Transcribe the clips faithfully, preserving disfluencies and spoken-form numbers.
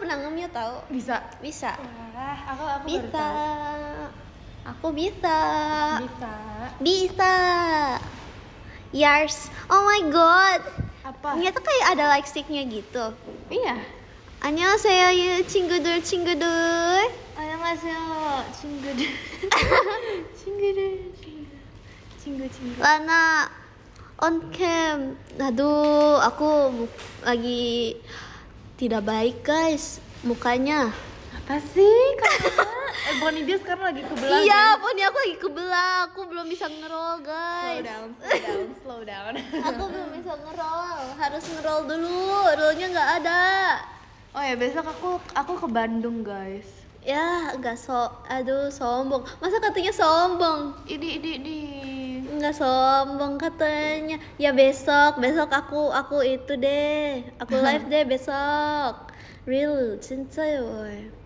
nangemnya tahu. Bisa. Bisa. Wah, aku aku baru Bisa. tahu. Aku bisa. Bisa. Bisa. Yars. Oh my god. Apa? Ternyata kayak ada like sticknya gitu. Iya. 안녕하세요, 친구들, 친구들. 안녕하세요, 친구들. 친구들, 친구, 친구, 친구. Lana on cam. Aduh, aku mu- lagi tidak baik guys mukanya. Apa sih? Karena eh, Bonnie dia sekarang lagi kebelah. Iya, guys. pokoknya aku lagi kebelah. Aku belum bisa ngerol Slow guys. down, slow down, slow down. Aku belum bisa ngerol. Harus ngerol dulu. Rollnya nggak ada. Oh ya, besok aku aku ke Bandung, guys. Ya, nggak so. Aduh, sombong. Masa katanya sombong? Ini ini ini. Nggak sombong katanya. Ya besok, besok aku aku itu deh. Aku live deh besok. Real, 진짜요.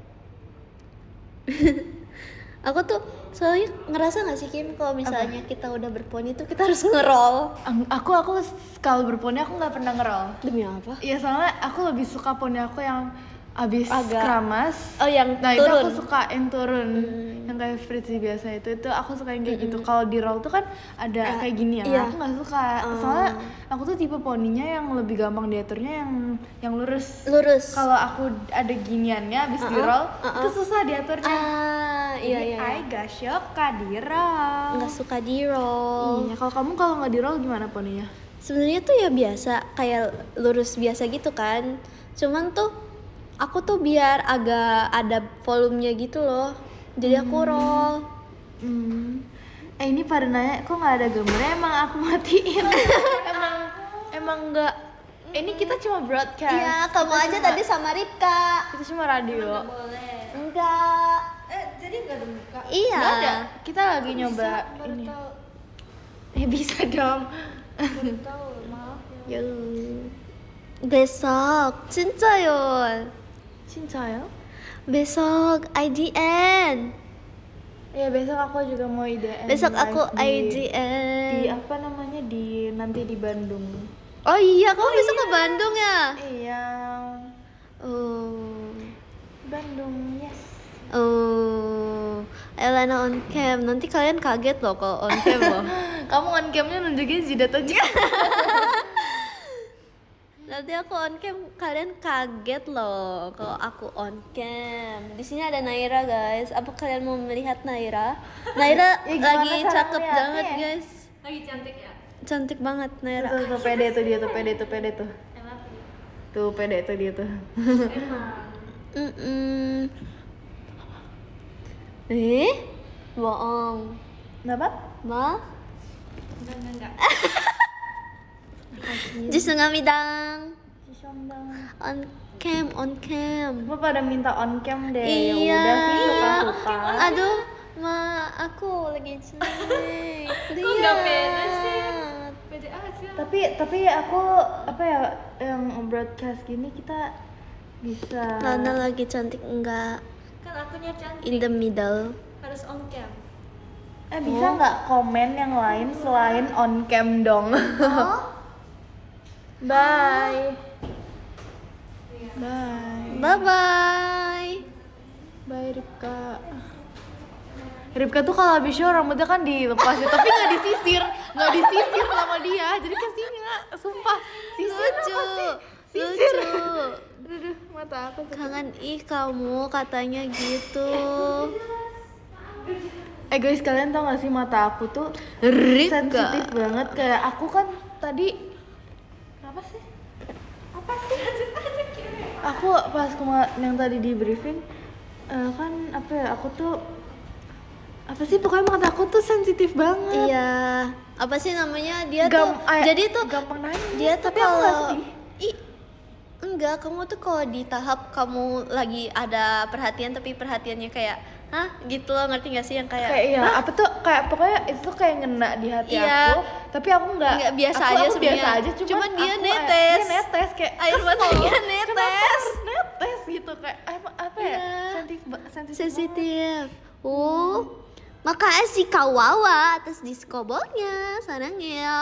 Aku tuh soalnya ngerasa nggak sih Kim kalau misalnya kita udah berponi tuh kita harus ngerol. Ang- Aku aku kalau berponi aku nggak pernah ngerol. Demi apa? Iya, soalnya aku lebih suka poni aku yang abis Agak- keramas. Oh, yang Nah itu turun. aku suka yang turun, Hmm. yang kayak fritzy biasa itu itu aku suka yang kayak gitu. Kalau di roll tuh kan ada Ah, kayak gini ya, iya. aku nggak suka. Oh. Soalnya aku tuh tipe poninya yang lebih gampang diaturnya yang yang lurus. Lurus. Kalau aku ada giniannya abis di Uh-uh, roll, uh-uh. itu susah diaturnya. Ah, iya Jadi iya. I gak suka di roll. Nggak suka di roll. Iya, kalau kamu kalau nggak di roll gimana poninya? Sebenarnya tuh ya biasa, kayak lurus biasa gitu kan. Cuman tuh aku tuh biar agak ada volumenya gitu loh. Jadi aku roll. Hmm. Eh ini pada nanya kok nggak ada gambarnya, emang aku matiin. emang emang nggak. Eh, ini kita cuma broadcast. Iya, kamu Kita aja cuma- tadi sama Ripka. Kita cuma radio. Enggak. Eh jadi nggak ada muka. Iya. Nggak ada. Kita lagi nyoba ini. Eh bisa dong. Ya. Besok, 진짜요. Cincayo? Besok I D N. Iya besok aku juga mau I D N. Besok aku live I D di, N. di apa namanya di nanti di Bandung. Oh iya, kamu besok ke Bandung ya? Iya. Oh. Bandung, yes. Oh. Elena on cam. Nanti kalian kaget loh kalau on cam loh. Kamu on camnya nunjukin jidat aja. Nanti aku on cam, kalian kaget loh kalau aku on cam. Di sini ada Naira guys. Apa kalian mau melihat Naira? Naira Ya, gimana lagi cara cakep ngeliatnya banget ya? guys. Lagi cantik ya? Cantik banget Naira. Tuh, tuh, pede tuh dia tuh, pede tuh, pede tuh. Emang Tuh, pede tuh dia tuh. emang Mm-mm. Eh? Bohong. Kenapa? Ma? enggak enggak enggak. Jisunggamidang. Sisondang. On cam, on cam. Semua pada minta on cam deh. Iya. Ya udah sih suka-suka. Aduh, ma, aku lagi jelek. Kok nggak pede sih? Pede aja. Tapi tapi aku apa ya yang broadcast gini kita bisa. Lana lagi cantik enggak? Kan akunya cantik. In the middle. Harus on cam. Eh bisa nggak komen yang lain selain on cam dong? Oh? Bye. Iya. Bye. Bye bye. Bye Ripka. Ripka tuh kalau habis show rambutnya kan dilepas ya, tapi nggak disisir, nggak disisir sama dia, jadi kasihan nggak, sumpah. Sisir Lucu. apa sih? Sisir. Lucu. Aduh, aduh, mata aku tuh. Kangen ih kamu katanya gitu. Eh guys, kalian tau gak sih mata aku tuh Ripka. sensitif banget, kayak aku kan tadi apa sih? Apa sih? Aku pas kema- yang tadi di briefing eh, kan apa ya? Aku tuh apa sih pokoknya mata aku tuh sensitif banget. Iya. Apa sih namanya? Dia Gam- tuh eh, jadi tuh gampang nangis. dia tuh tapi aku nggak kalau sedih. Ih, enggak, kamu tuh kalau di tahap kamu lagi ada perhatian tapi perhatiannya kayak hah gitu loh, ngerti gak sih yang kayak Kayak iya, apa tuh kayak pokoknya itu tuh kayak ngena di hati Iya. aku. Tapi aku nggak Nggak, biasa aku, aja aku sebenarnya. biasa aja, cuman, Cuman dia aku, netes. Dia netes kayak air kesel. matanya Kenapa netes. harus netes gitu kayak apa, apa ya? Iya. Sensitif, ba- sensitif. sensitif. Oh, makasih Kawawa atas diskobolnya, sarangnya.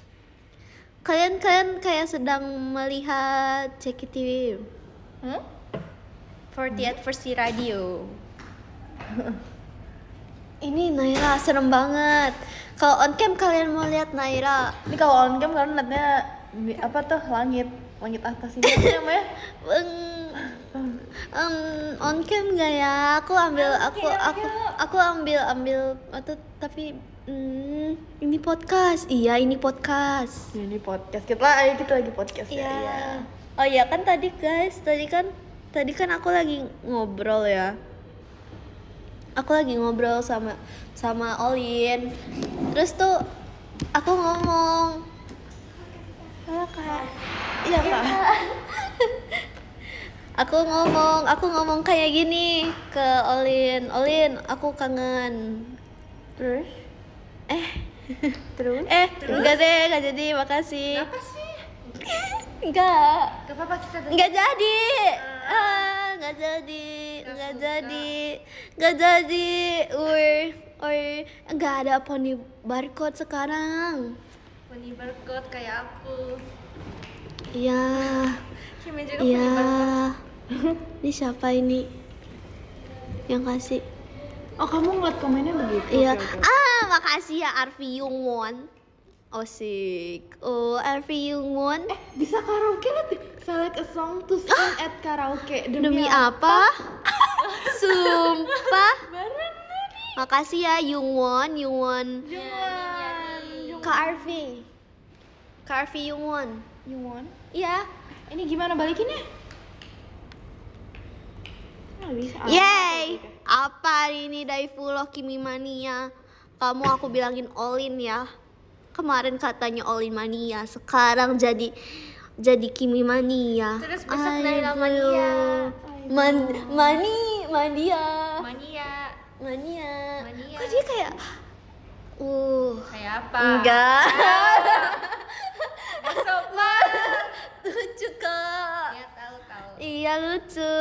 Kalian kalian kayak sedang melihat C K T V. Hmm? forty-eight Versi Radio. Ini Naira serem banget. Kalau on cam kalian mau lihat Naira? Ini kalau on cam kalian liatnya di- apa tuh langit, langit atas ini apa namanya? Um, um, on cam nggak ya? Aku ambil, aku, aku, aku ambil, ambil atau tapi hmm, ini podcast. Iya, ini podcast. Ini podcast kita, ayo kita lagi podcast ya. Iya. Iya. Oh iya kan tadi guys, tadi kan, tadi kan aku lagi ngobrol ya. Aku lagi ngobrol sama sama Olin. Terus tuh aku ngomong, Halo kak. Iya kak. aku ngomong, aku ngomong kayak gini ke Olin. Olin, aku kangen. Terus? Eh, Terus? eh, enggak deh, enggak jadi. Makasih. Apa sih? Enggak. Gak apa-apa kita Nggak jadi, ah, nggak jadi, nggak jadi, nggak jadi, ui, ui, nggak ada poni barcode sekarang. Poni barcode kayak aku. Iya, Kimi juga iya. poni barcode. Ini siapa ini? Yang kasih? Oh kamu ngeliat komennya begitu? Iya. Oke, oke. Ah, makasih ya Arfi Yungwon. Osik. Oh, Arfi Yungwon. Eh bisa karaoke liat deh. Select a song to sing at karaoke. Demi apa? Sumpah. Makasih ya Yungwon, Yungwon. Kak Arfi. Kak Arfi Yungwon. You want? Iya. Ini gimana balikinnya? Nggak bisa. Ah, Yeay. oke, oke. Apa ini Daifulo Kimi Mania? Kamu aku bilangin Olin ya. Kemarin katanya Olin Mania, sekarang jadi jadi Kimi Mania. Terus besok Aduh. Naila Mania. Man, mani, mania. Mania. Mania. Mania. Kok dia kayak uh Kayak apa? enggak. Besok Lucu kok. ya tahu-tahu. Iya lucu.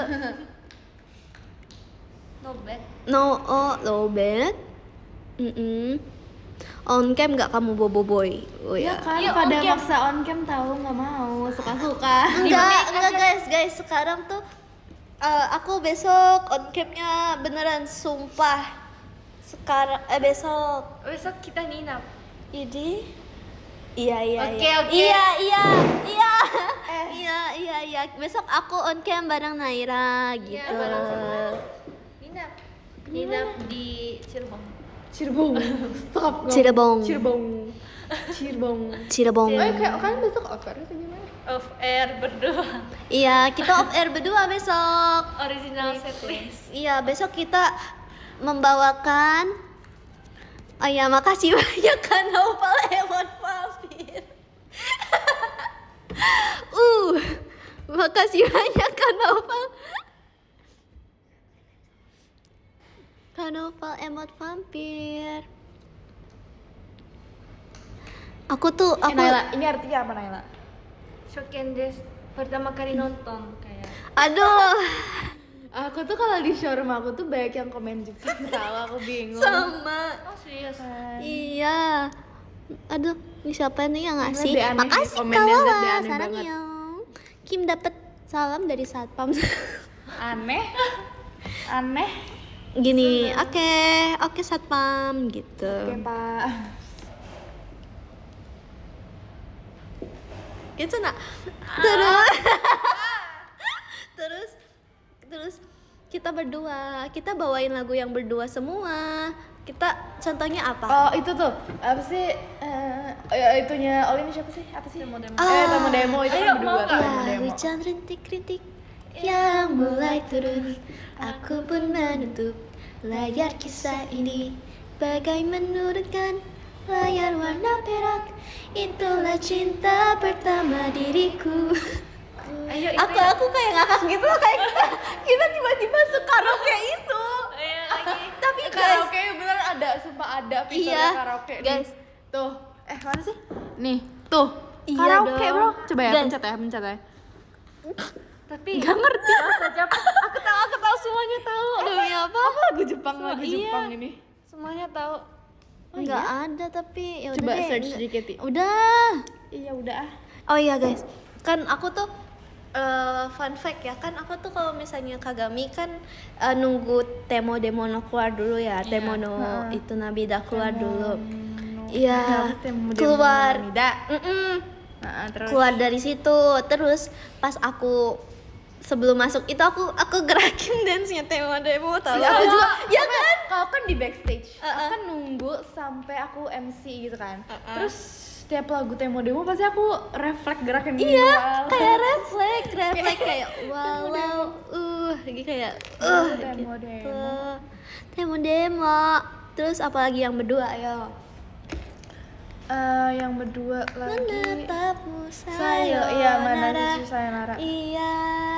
No bad. No, oh, low bed. Mm-mm. On cam nggak kamu bobo boy? Oh Ya ya. kan Iya, pada on cam. maksa on cam tahu nggak mau suka-suka. Enggak, enggak guys, guys. Sekarang tuh eh, aku besok on camnya beneran sumpah. Sekarang eh besok. Besok kita nginap. Ini Iya iya Oke, iya. oke. Iya iya iya. Eh. Iya iya iya. Besok aku on cam bareng Naira gitu. Iya, bareng sama. Nginap. Nginap di Cirebon. Cirebon. Stop. ngomong. Cirebon. Cirebon. Cirebon. Cirebon. Oh, kayak kan besok offer atau gimana? Off air berdua. Iya, kita off air berdua besok. Original setlist. Iya, besok kita membawakan. Oh ya, makasih banyak kan Naufal Emon Pamir. uh, makasih banyak kan Naufal. Kan Naufal Emon Vampir. Aku tuh Eh, aku Naila, ini artinya apa Naila? Shoken des. Pertama kali nonton kayak. aduh Aku tuh kalau di showroom aku tuh banyak yang komen Jepang tahu, aku bingung. sama. Oh serius? Kan. Iya. Aduh, ini siapa nih yang ngasih? Lihat deh, aneh Makasih nih, komennya, lihat deh, kawan. aneh Sarang banget. yang Kim dapat salam dari satpam. Aneh. Aneh. Gini, oke, oke satpam gitu. Oke, Pak. Gitu nak. Terus, terus, terus kita berdua, kita bawain lagu yang berdua semua. Kita contohnya apa? Oh, itu tuh. Apa sih? Eh, ya, itunya Olin siapa sih? Apa sih? Demo-demo. Eh, Ah. tamu demo itu Ayo, kan berdua mau tuh, nggak? tamu Ya, demo. hujan rintik-rintik yang mulai turun. Aku pun menutup layar kisah ini, bagai menurunkan layar warna perak. Itulah cinta pertama diriku. Ayo itu. Aku aku kayak ngakak gitu, kayak kita, kita tiba-tiba sekaraoke itu. Ayo lagi. Tapi guys, Karaoke beneran ada, sumpah ada fiturnya Iya, karaoke. nih. guys. Tuh. Eh, mana sih? Nih, tuh. Iya Karaoke, dong. Bro. Coba ya, Guys. pencet ya, pencet ya. Tapi Gak ngerti. saja Aku tahu, aku tahu semuanya tahu. demi apa? Lagu Jepang, lagu Iya. Jepang ini. semuanya tahu. Enggak ada tapi ya udah Coba deh. search enggak. dikit, Ti. Udah. Iya, udah ah. Oh iya guys, kan aku tuh eh, fun fact ya kan aku tuh kalau misalnya Kagami kan eh, nunggu Temo Demono keluar dulu ya. Temono Heeh. itu Nabida keluar dulu. Temo- Iya, Temo- keluar. Temo Namida. Mm-mm. Nah, terus Keluar dari situ. Terus pas aku sebelum masuk itu aku aku gerakin dance-nya Temo Demo tahu. Ya, Aku juga ya kan? Kalau kan di backstage, Uh-uh. aku kan nunggu sampai aku M C gitu kan. Uh-uh. Terus setiap lagu Temo Demo pasti aku refleks gerakan Iya, gini. kayak refleks, refleks kayak walau uh gitu kayak uh Temo gitu. Demo. Temo Demo. Terus apalagi yang berdua ayo. Eh, yang berdua lagi. Menatapmu Sayo, iya mana susu sayonara. Iya.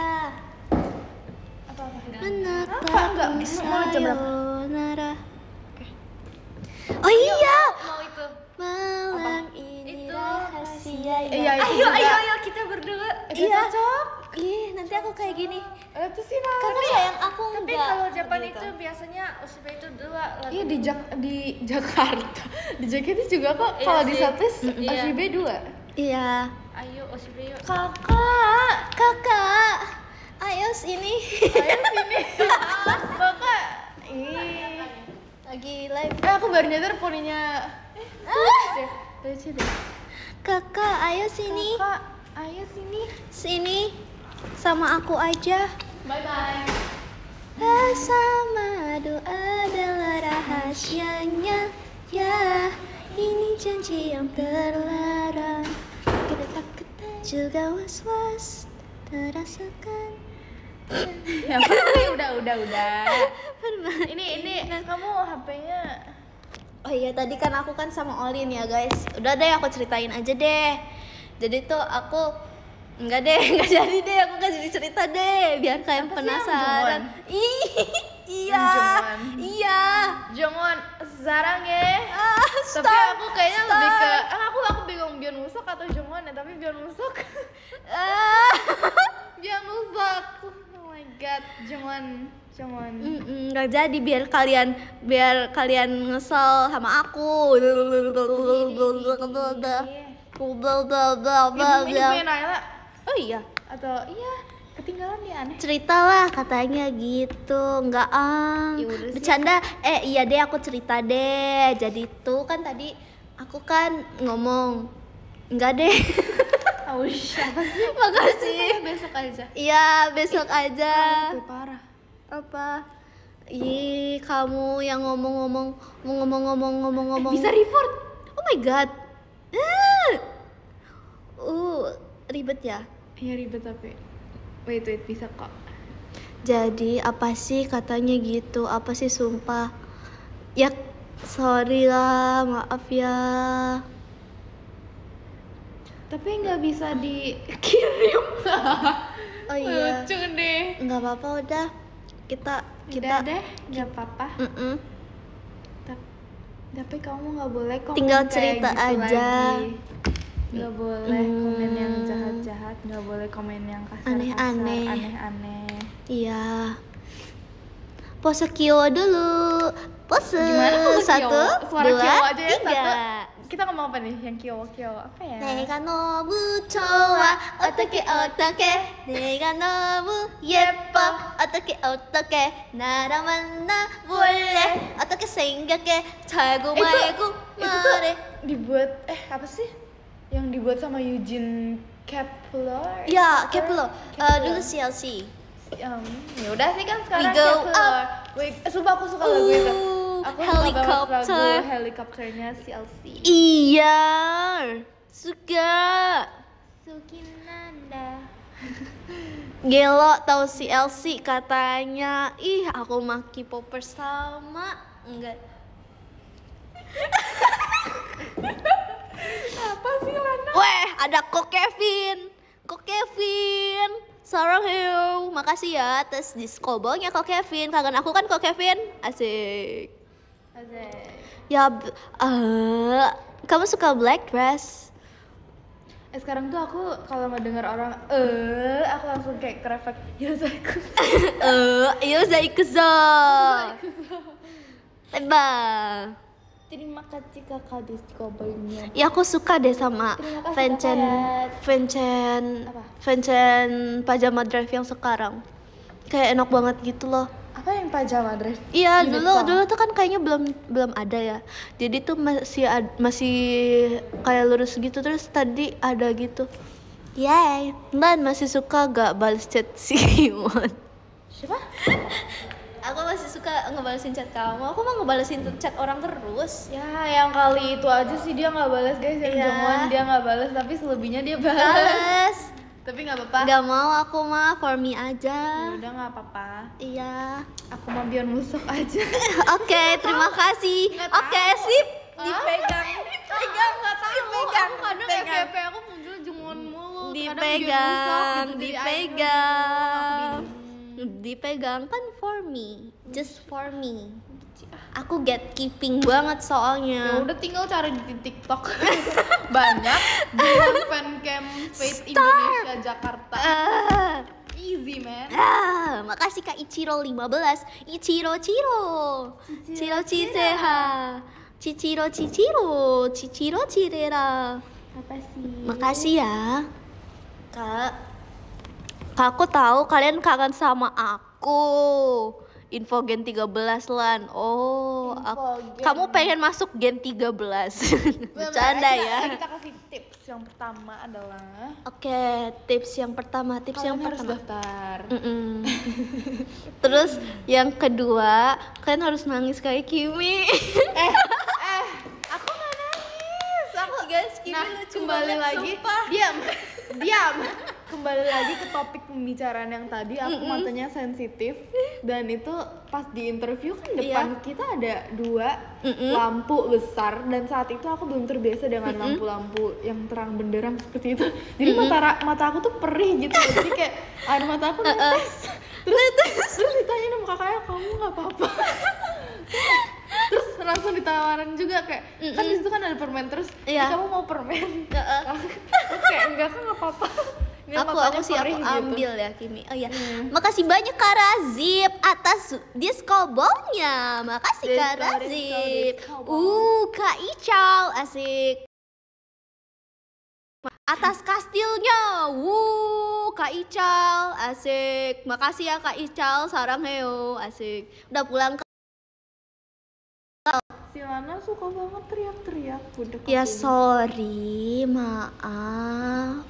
Apa apa? Apa? Menatapmu Enggak, mau jam berapa? sayonara. Oh iya, Mau itu. malam ini Itu rahasia. Iya, itu Ayo juga. ayo ayo kita berdua. Itu Iya. cocok. Ih, nanti aku kayak gini. Eh, Itu sih lah. Karena sayang aku Tapi enggak. kalau Japan gitu. itu biasanya Oshiba itu dua lagu. Iya di Jak di Jakarta. Di Jakarta juga kok Iya kalau di sih. Satis Iya. Oshibe dua. Iya. Ayo Oshiba yuk. Kakak, kakak, ayo sini. Ayo sini. Bapak. Ih. Lagi live. Eh aku baru nyadar poninya. Ah, Deh, lucu deh. kakak, ayo sini. Kak, ayo sini. Sini sama aku aja. Bye bye. Rasa madu adalah rahasianya. Ya, ini janji yang terlarang. Kedetak ketak juga was-was terasakan. Ya pasti udah udah udah. Ini ini kamu H P-nya. Oh iya, tadi kan aku kan sama Olin ya guys. Udah deh aku ceritain aja deh. Jadi tuh aku enggak deh, enggak jadi deh, aku enggak jadi cerita deh, biar kalian Apa sih yang penasaran. Ih, iya. Jongwon? Iya. Jongwon sarang ya. Ah, Tapi stop, aku kayaknya lebih ke stop. ah, aku aku bingung Byeon Woosuk atau Jongwon ya, tapi Byeon Woosuk. Ah. Byeon Woosuk. Oh my god, Jongwon, Jongwon. Mm-mm, nggak jadi biar kalian biar kalian ngesel sama aku. Ini ini punya Naila Oh iya, atau iya ketinggalan dia aneh. ceritalah katanya gitu, nggak ang. Ya udah sih. Bercanda, eh iya deh aku cerita deh. Jadi tuh kan tadi aku kan ngomong, nggak deh. Oh siapa sih? Makasih. Besok aja. Iya besok aja. Itu parah. Apa? Ih kamu yang ngomong-ngomong, mau ngomong-ngomong ngomong-ngomong. Bisa report. Oh my god. Uh, uh ribet ya. Iya ribet tapi. Wait wait bisa kok. Jadi apa sih katanya gitu? Apa sih sumpah? Ya sorry lah, maaf ya. Tapi nggak bisa dikirim. Oh iya. Lucu deh. Nggak apa-apa udah. Kita Kita kita deh, nggak apa-apa. Mm-mm. Tap- Tapi kamu nggak boleh komen Tinggal kayak cerita gitu aja. lagi. Nggak boleh komen yang Hmm. jahat-jahat, nggak boleh komen yang kasar-kasar, Aneh-aneh. aneh-aneh. Iya. Pose Kyo dulu. Pose. Gimana pose Satu, Kyo? Suara dua, Kyo aja ya, tiga. Kita ngomong apa nih? Yang kyo-kyo apa ya? 내가 너무 좋아 어떻게 어떻게 내가 너무 예뻐 어떻게 어떻게 나랑 만나 볼래 어떻게 생각해 잘고 Itu- 말고 itu tuh 말해 dibuat eh apa sih? Yang dibuat sama Eugene Kepler. ya Kepler Eh, Kepler. dulu C L C Um, ya udah sih kan sekarang We go Kepler. Wait, eh, sumpah aku suka lagu itu. Uh, Aku suka banget helicopter. lagu helikopternya C L C. iya suka Sukinanda. Gelo tahu C L C katanya ih aku maki popers sama enggak Apa sih Lana? Weh, ada Ko Kevin. Ko Kevin. Sarang hiu. Makasih ya atas diskobolnya Ko Kevin. Kangen aku kan Ko Kevin. Asik. Asik. Ya, b- eh, kamu suka black dress? Eh sekarang tuh aku kalau ngedenger orang eh aku langsung kayak kerefleks ya saya Eh, iyo zaikuzo. Teba. Terima kasih kakak Discovernya. Ya aku suka deh sama Terima kasih, Vincent Kakak. Vincent Apa? Vincent Pajama Drive yang sekarang. Kayak enak banget gitu loh. Apa yang pajama drive? Iya, Unit dulu song. dulu tuh kan kayaknya belum belum ada ya. Jadi tuh masih ad- masih kayak lurus gitu, terus tadi ada gitu. Yay, dan masih suka gak balas chat si Kimon. Siapa? Aku masih suka ngebalesin chat kamu. Aku mau ngebalesin chat orang terus. Ya, yang kali itu aja sih dia nggak balas guys. Yang Iya. Jongwon dia nggak balas, tapi selebihnya dia balas. Balas. Tapi nggak apa-apa. Gak mau aku mah for me aja. Ya udah nggak apa-apa. Iya. Aku mau biar musok aja. Oke, terima kasih. Nggak Oke, tahu. sip. Hah? Dipegang. Dipegang nggak tahu. Dipegang, Aku kadang dipegang. F V P aku muncul Jongwon mulu. Kadang dia Dipegang, musok gitu, jadi dipegang. aku bingung. Dipegang kan for me, just for me. Aku gatekeeping banget Ya soalnya. udah tinggal cari di TikTok. Banyak di fancam Fate Indonesia Jakarta. Ah, Easy man. ah, makasih Kak Ichiro lima belas. Ichiro Chiro. Chiro Chireha. Chichiro Chichiro. Chichiro Chirera. Apa sih? Makasih ya. Kak. Kak, aku tahu kalian kangen sama aku. Info Gen tiga belas lan. Oh, Info aku, Gen. kamu pengen masuk Gen tiga belas. Bercanda Kita- ya. Kita kasih tips. Yang pertama adalah Oke, tips yang pertama, tips yang kalian harus pertama. daftar. Mm-mm. Terus yang kedua, kalian harus nangis kayak Kimi. eh, eh, aku nggak nangis. Aku Guys, Kimi nah, lucu kembali banget, lagi. sumpah. Diam, diam. Kembali lagi ke topik pembicaraan yang tadi. Aku Mm-mm. matanya sensitif dan itu pas di interview kan Iya. depan kita ada dua Mm-mm. lampu besar dan saat itu aku belum terbiasa dengan Mm-mm. lampu-lampu yang terang benderang seperti itu. Jadi Mm-mm. mata ra- mata aku tuh perih gitu. Jadi kayak air mata aku netes. Terus terus ditanya sama kakaknya, kamu nggak apa-apa? Terus langsung ditawarin juga kayak kan di situ kan ada permen, terus Iya. "Eh, kamu mau permen?" Heeh. Terus kayak enggak kan nggak apa-apa. Ini aku matanya aku sih aku perih gitu. ambil ya Kimi. Oh ya. Hmm. Makasih banyak Kak Razib atas discobolnya. Makasih Kak Disco, Razib. disco, disco. Uh, Kak Ical asik. Atas kastilnya. Wuh, Kak Ical asik. Makasih ya Kak Ical, sarang heo asik. Udah pulang ke Si Lana suka banget teriak-teriak udah Ya kesini. sorry, maaf.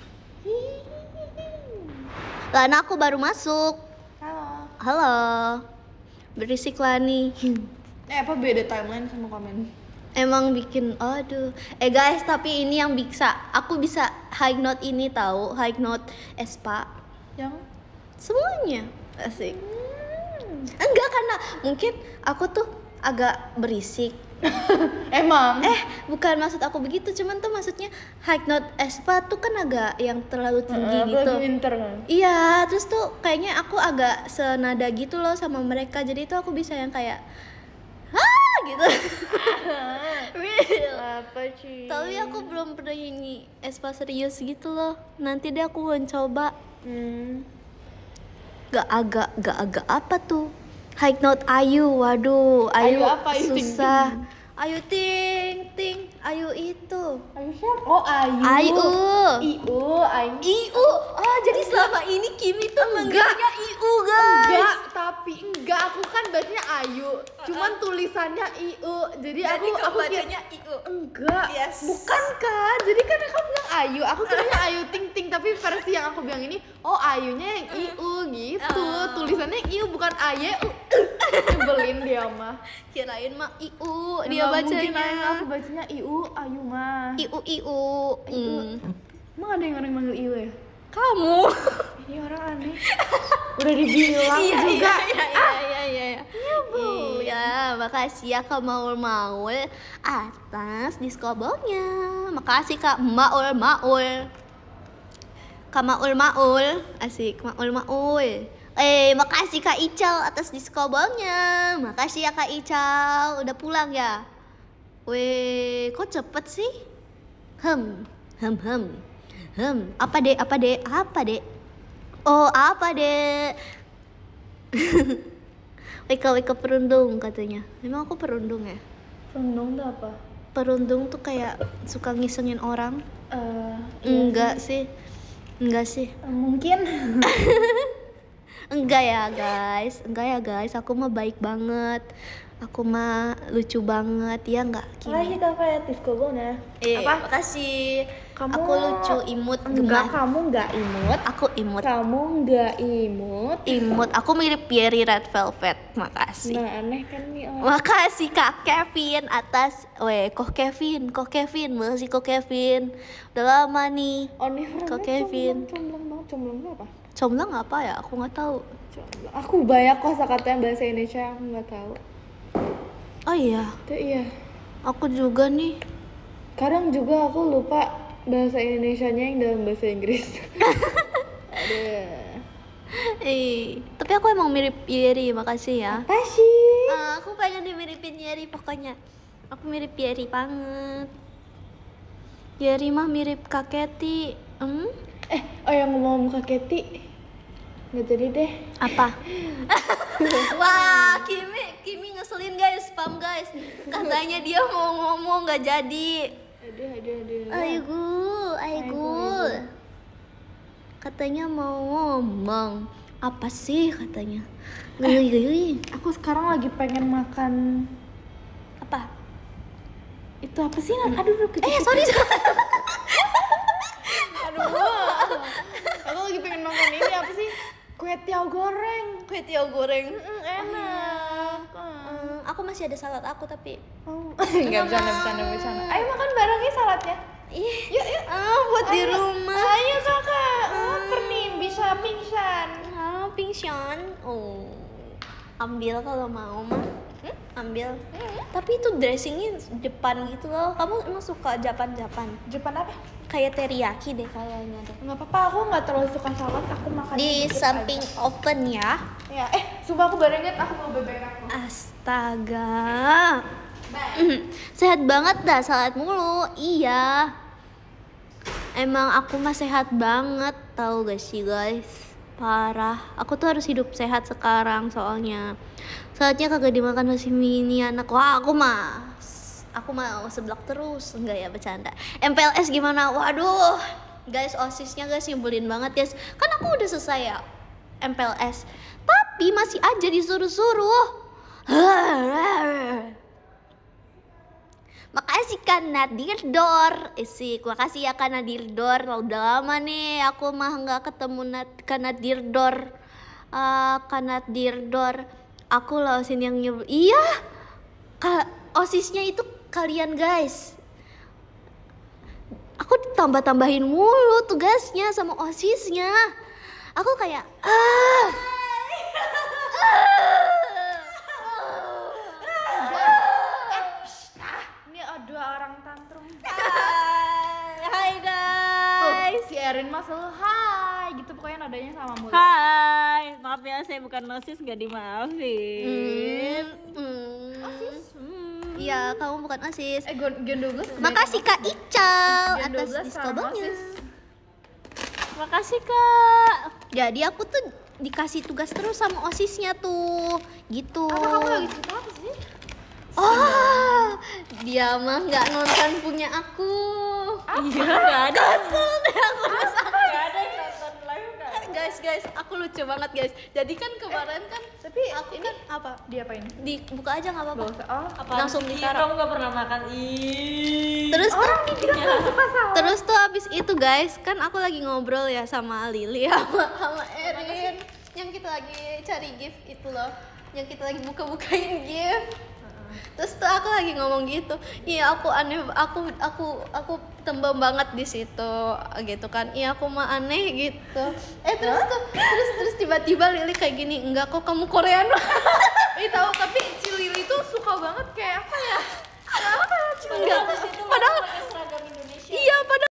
Lana aku baru masuk. Halo. Halo. Berisik Lani. Eh apa beda timeline sama komen? Emang bikin aduh. Eh guys, tapi ini yang bisa aku bisa high note ini tahu, high note Espa. Yang Semuanya. Asik. Hmm. Enggak karena mungkin aku tuh agak berisik. Emang Eh, bukan maksud aku begitu, cuman tuh maksudnya high note Espa tuh kan agak yang terlalu tinggi Eh, gitu. lagi winter kan? Iya, terus tuh kayaknya aku agak senada gitu loh sama mereka. Jadi tuh aku bisa yang kayak Hah gitu. Real. Apa sih? Tapi aku belum pernah nyanyi Espa serius gitu loh. Nanti deh aku mencoba. Hmm. Gak agak, gak agak apa tuh? High note Ayu, waduh, Ayu, Ayu apa? Ayu Ting susah. Ting. Ayu ting ting, Ayu itu. Ayu siapa? Oh Ayu. Ayu. Iu, Ayu. Iu. Oh, jadi selama ini Kimi tuh manggilnya Iu, guys. Enggak, tapi enggak aku kan bacanya Ayu. Cuman tulisannya Iu. Jadi, aku aku kira Iu. enggak. Yes. Bukan kan? Jadi kan aku bilang Ayu. Aku kiranya Ayu Ting Ting, tapi versi yang aku bilang ini oh Ayunya yang Iu gitu. Oh. Tulisannya Iu bukan Aye. Nyebelin dia mah. Kirain mah Iu dia Nggak mungkin Ayu, bacanya. aku bacanya Iu, Ayu mah. Iu Iu. Hmm. Emang ada yang orang manggil Iu ya? Kamu. Ini orang aneh. Udah dibilang Iya juga. iya iya iya iya. Iya, makasih ya Kak Maul Maul atas diskobolnya. Makasih Kak Maul Maul. Kak Maul Maul, asik Maul Maul. Eh, makasih Kak Ical atas diskobolnya. Makasih ya Kak Ical, udah pulang ya. Weh, kok cepet sih? Hem, hem, hem, hem. Apa dek? Apa dek? Apa dek? Oh, apa dek? Wika Wika perundung katanya. Memang aku perundung ya? Perundung tuh apa? Perundung tuh kayak suka ngisengin orang. Eh, Enggak sih. Enggak sih. Eh, mungkin. Enggak ya guys, enggak ya guys, aku mah baik banget. Aku mah lucu banget, ya enggak Makasih Kimi? Kak kreatif Kobona. Eh, Apa? makasih. Kamu Aku lucu, imut, Enggak, gemas. kamu enggak imut. Aku imut. Kamu enggak imut. Imut, aku mirip Pierre Red Velvet. Makasih. Nah, aneh kan nih orang. Makasih Kak Kevin atas weh kok Kevin, kok Kevin, makasih kok Kevin. Udah lama nih. Oh, nih orangnya Kok Kevin. Comblang banget, comblang itu apa? Comblang apa ya? Aku nggak tahu. Comblang. Aku banyak kosakata bahasa Indonesia aku nggak tahu. Oh iya, Itu iya. aku juga nih. Kadang juga aku lupa bahasa Indonesianya yang dalam bahasa Inggris. Aduh. Eh, tapi aku emang mirip Yeri, makasih ya. Apa sih? Ah, aku pengen dimiripin Yeri pokoknya. Aku mirip Yeri banget. Yeri mah mirip Kak Keti. Hmm? Eh, oh yang ngomong Kak Keti. Nggak jadi deh. Apa? Wah, Kimi, Kimi ngeselin guys, spam guys. Katanya dia mau ngomong nggak jadi. Aduh, aduh, aduh. Aigu, aigu. Katanya mau ngomong. Apa sih katanya? Gui, gui. Aku sekarang lagi pengen makan Apa? itu apa sih? Nan? Aduh, aduh, Eh, sorry. Aduh. Aku lagi pengen makan ini apa sih? Kue tiaw goreng. Kue tiaw goreng. Mm, enak. Hmm, aku masih ada salad aku tapi. Oh. Enggak bercanda, bercanda, bercanda. Ayo makan barengnya saladnya. Ih, Yuk, yuk. ah, buat di Ayo. rumah. Ayo kakak, lapar nih, bisa pingsan. Ah, pingsan. Oh. Ambil kalau mau mah. Hmm? Ambil. Tapi itu dressingnya Jepang gitu loh. Kamu emang suka Japan-Japan? Jepang apa? Kayak teriyaki deh kayaknya deh. Nggak apa-apa, aku nggak terlalu suka salad, aku makan Di dikit samping aja. oven ya. Ya, eh, sumpah aku baru inget aku mau bebek aku. Astaga. Sehat banget dah salad mulu. Iya. Emang aku mah sehat banget, tahu gak sih guys? Parah. Aku tuh harus hidup sehat sekarang soalnya. Saatnya kagak dimakan sashimi ini anak. Wah, aku mah aku mau seblak terus. Enggak ya, bercanda. M P L S gimana? Waduh. Guys, OSISnya guys nyebelin banget guys. Kan aku udah selesai ya M P L S. Tapi masih aja disuruh-suruh. Makasih Kak Nadirdor. Isik, makasih ya Kak Nadirdor. Udah lama nih aku mah nggak ketemu Nat Kak Nadirdor. Uh, Kak Nadirdor. Aku lah osin yang nyebel. Iya. Ka osisnya itu kalian guys. Aku ditambah-tambahin mulu tugasnya sama osisnya. Aku kayak ah. Dua orang tantrum. Hai guys. Tuh, si Erin mah selalu hai gitu pokoknya nadanya sama mulut. Hai, maaf ya saya bukan nosis nggak dimaafin. Hmm. Osis? Hmm. Iya, kamu bukan osis. Eh, Gen Gen dua belas. Makasih Kak Ical Gen dua atas belas sama diskobangnya. OSIS. Makasih kak. Jadi aku tuh dikasih tugas terus sama osisnya tuh, gitu. Apa kamu lagi cerita apa sih? Oh, dia mah nggak nonton punya aku. Iya nggak ada. Kesel deh aku rasa. Nggak ada yang nonton live kak. Guys, guys, aku lucu banget guys. Jadi kan kemarin kan, Tapi aku ini kan apa? diapain? Dibuka aja nggak apa-apa. Gak usah. Oh, Apaan Langsung sih? ditaruh. Kamu nggak pernah makan ih. Terus orang dibilang gak suka salad. Terus tuh abis itu guys, kan aku lagi ngobrol ya sama Lili sama, sama Erin yang kita lagi cari gift itu loh, yang kita lagi buka-bukain gift. Terus tuh aku lagi ngomong gitu, iya aku aneh, aku aku aku tembem banget di situ, gitu kan. Iya aku mah aneh gitu. Eh terus tuh terus terus tiba-tiba Lili kayak gini, enggak kok kamu Korean. Eh tahu tapi si Lili tuh suka banget kayak apa ya? Apa? Enggak. Padahal pakai seragam Indonesia. iya padahal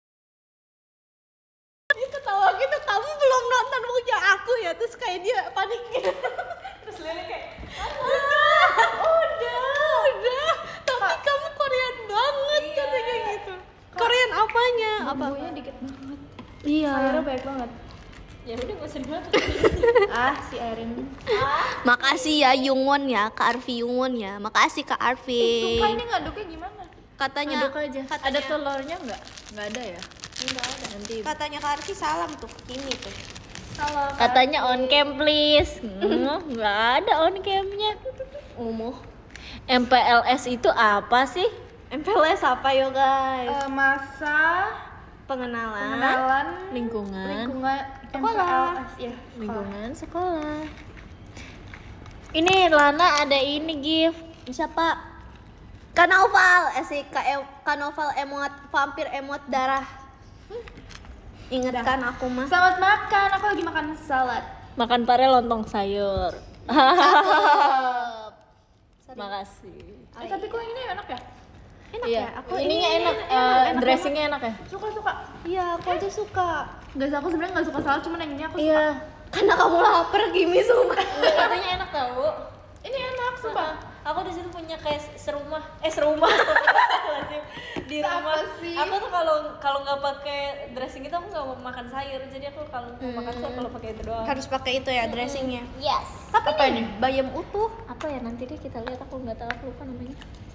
dia ketawa gitu, kamu belum nonton punya aku ya, terus kayak dia panik gitu. Terus Lili kayak udah udah udah tapi kamu Korean banget Iya. katanya gitu. Korean apanya? Apa? Bumbunya dikit banget. Iya. Sayurnya banyak banget. Ya udah nggak usah dibahas. Ah, si Erin. Makasih ya Yungwon ya, Kak Arfi Yungwon ya. Makasih Kak Arfi. Suka ini ngaduknya gimana? Katanya Aduk aja. katanya, Ada telurnya nggak? Nggak ada ya? Enggak ada. Nanti. katanya Kak Arfi salam tuh ini tuh. Halo. Katanya on cam please. Hmm, nggak ada on camnya. Umuh. M P L S itu apa sih? M P L S apa yo guys? Eh, masa Pengenalan. pengenalan Lingkungan. lingkungan Sekolah. M P L S ya. Lingkungan sekolah. Ini Lana ada ini gift. Siapa? Kanoval, eh si Ka- Kanoval emot vampir emot darah. Ingatkan aku mah. Selamat makan. Aku lagi makan salad. Makan pare lontong sayur. Cakep. Makasih. Eh, tapi kok ini enak ya? Enak Iya, ya? Aku ininya ini enak, enak, eh, enak dressingnya enak ya? Suka suka. Iya, aku aja suka. Guys, aku sebenarnya nggak suka salad, cuma yang ini aku suka. Iya. Karena kamu lapar, Kimi suka. Katanya enak tau. Ini enak, sumpah. Aku di situ punya kayak serumah, eh serumah. Di Siapa rumah. sih? Aku tuh kalau kalau nggak pakai dressing itu aku nggak mau makan sayur. Jadi aku kalau mau makan sayur kalau pakai itu doang. Harus pakai itu ya dressingnya. Yes. Tapi Apa ini bayam utuh. Apa ya nanti deh kita lihat, aku nggak tahu, aku lupa namanya.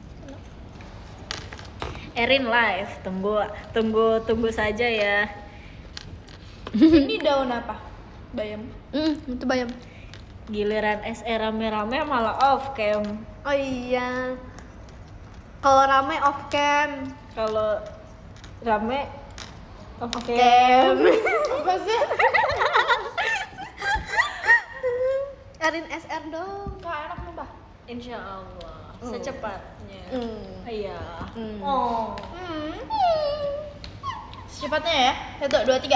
Erin live, tunggu tunggu tunggu saja ya. Ini daun apa? Bayam. Hmm, itu bayam. Giliran S E rame-rame malah off cam. Oh iya. Kalau rame off cam. Kalau rame off cam. Cam. Apa sih? Erin S R dong. Nggak enak sumpah. Insya Allah secepatnya. Hmm. Iya. Hmm. Oh. Hmm. Secepatnya ya. Satu, dua, tiga.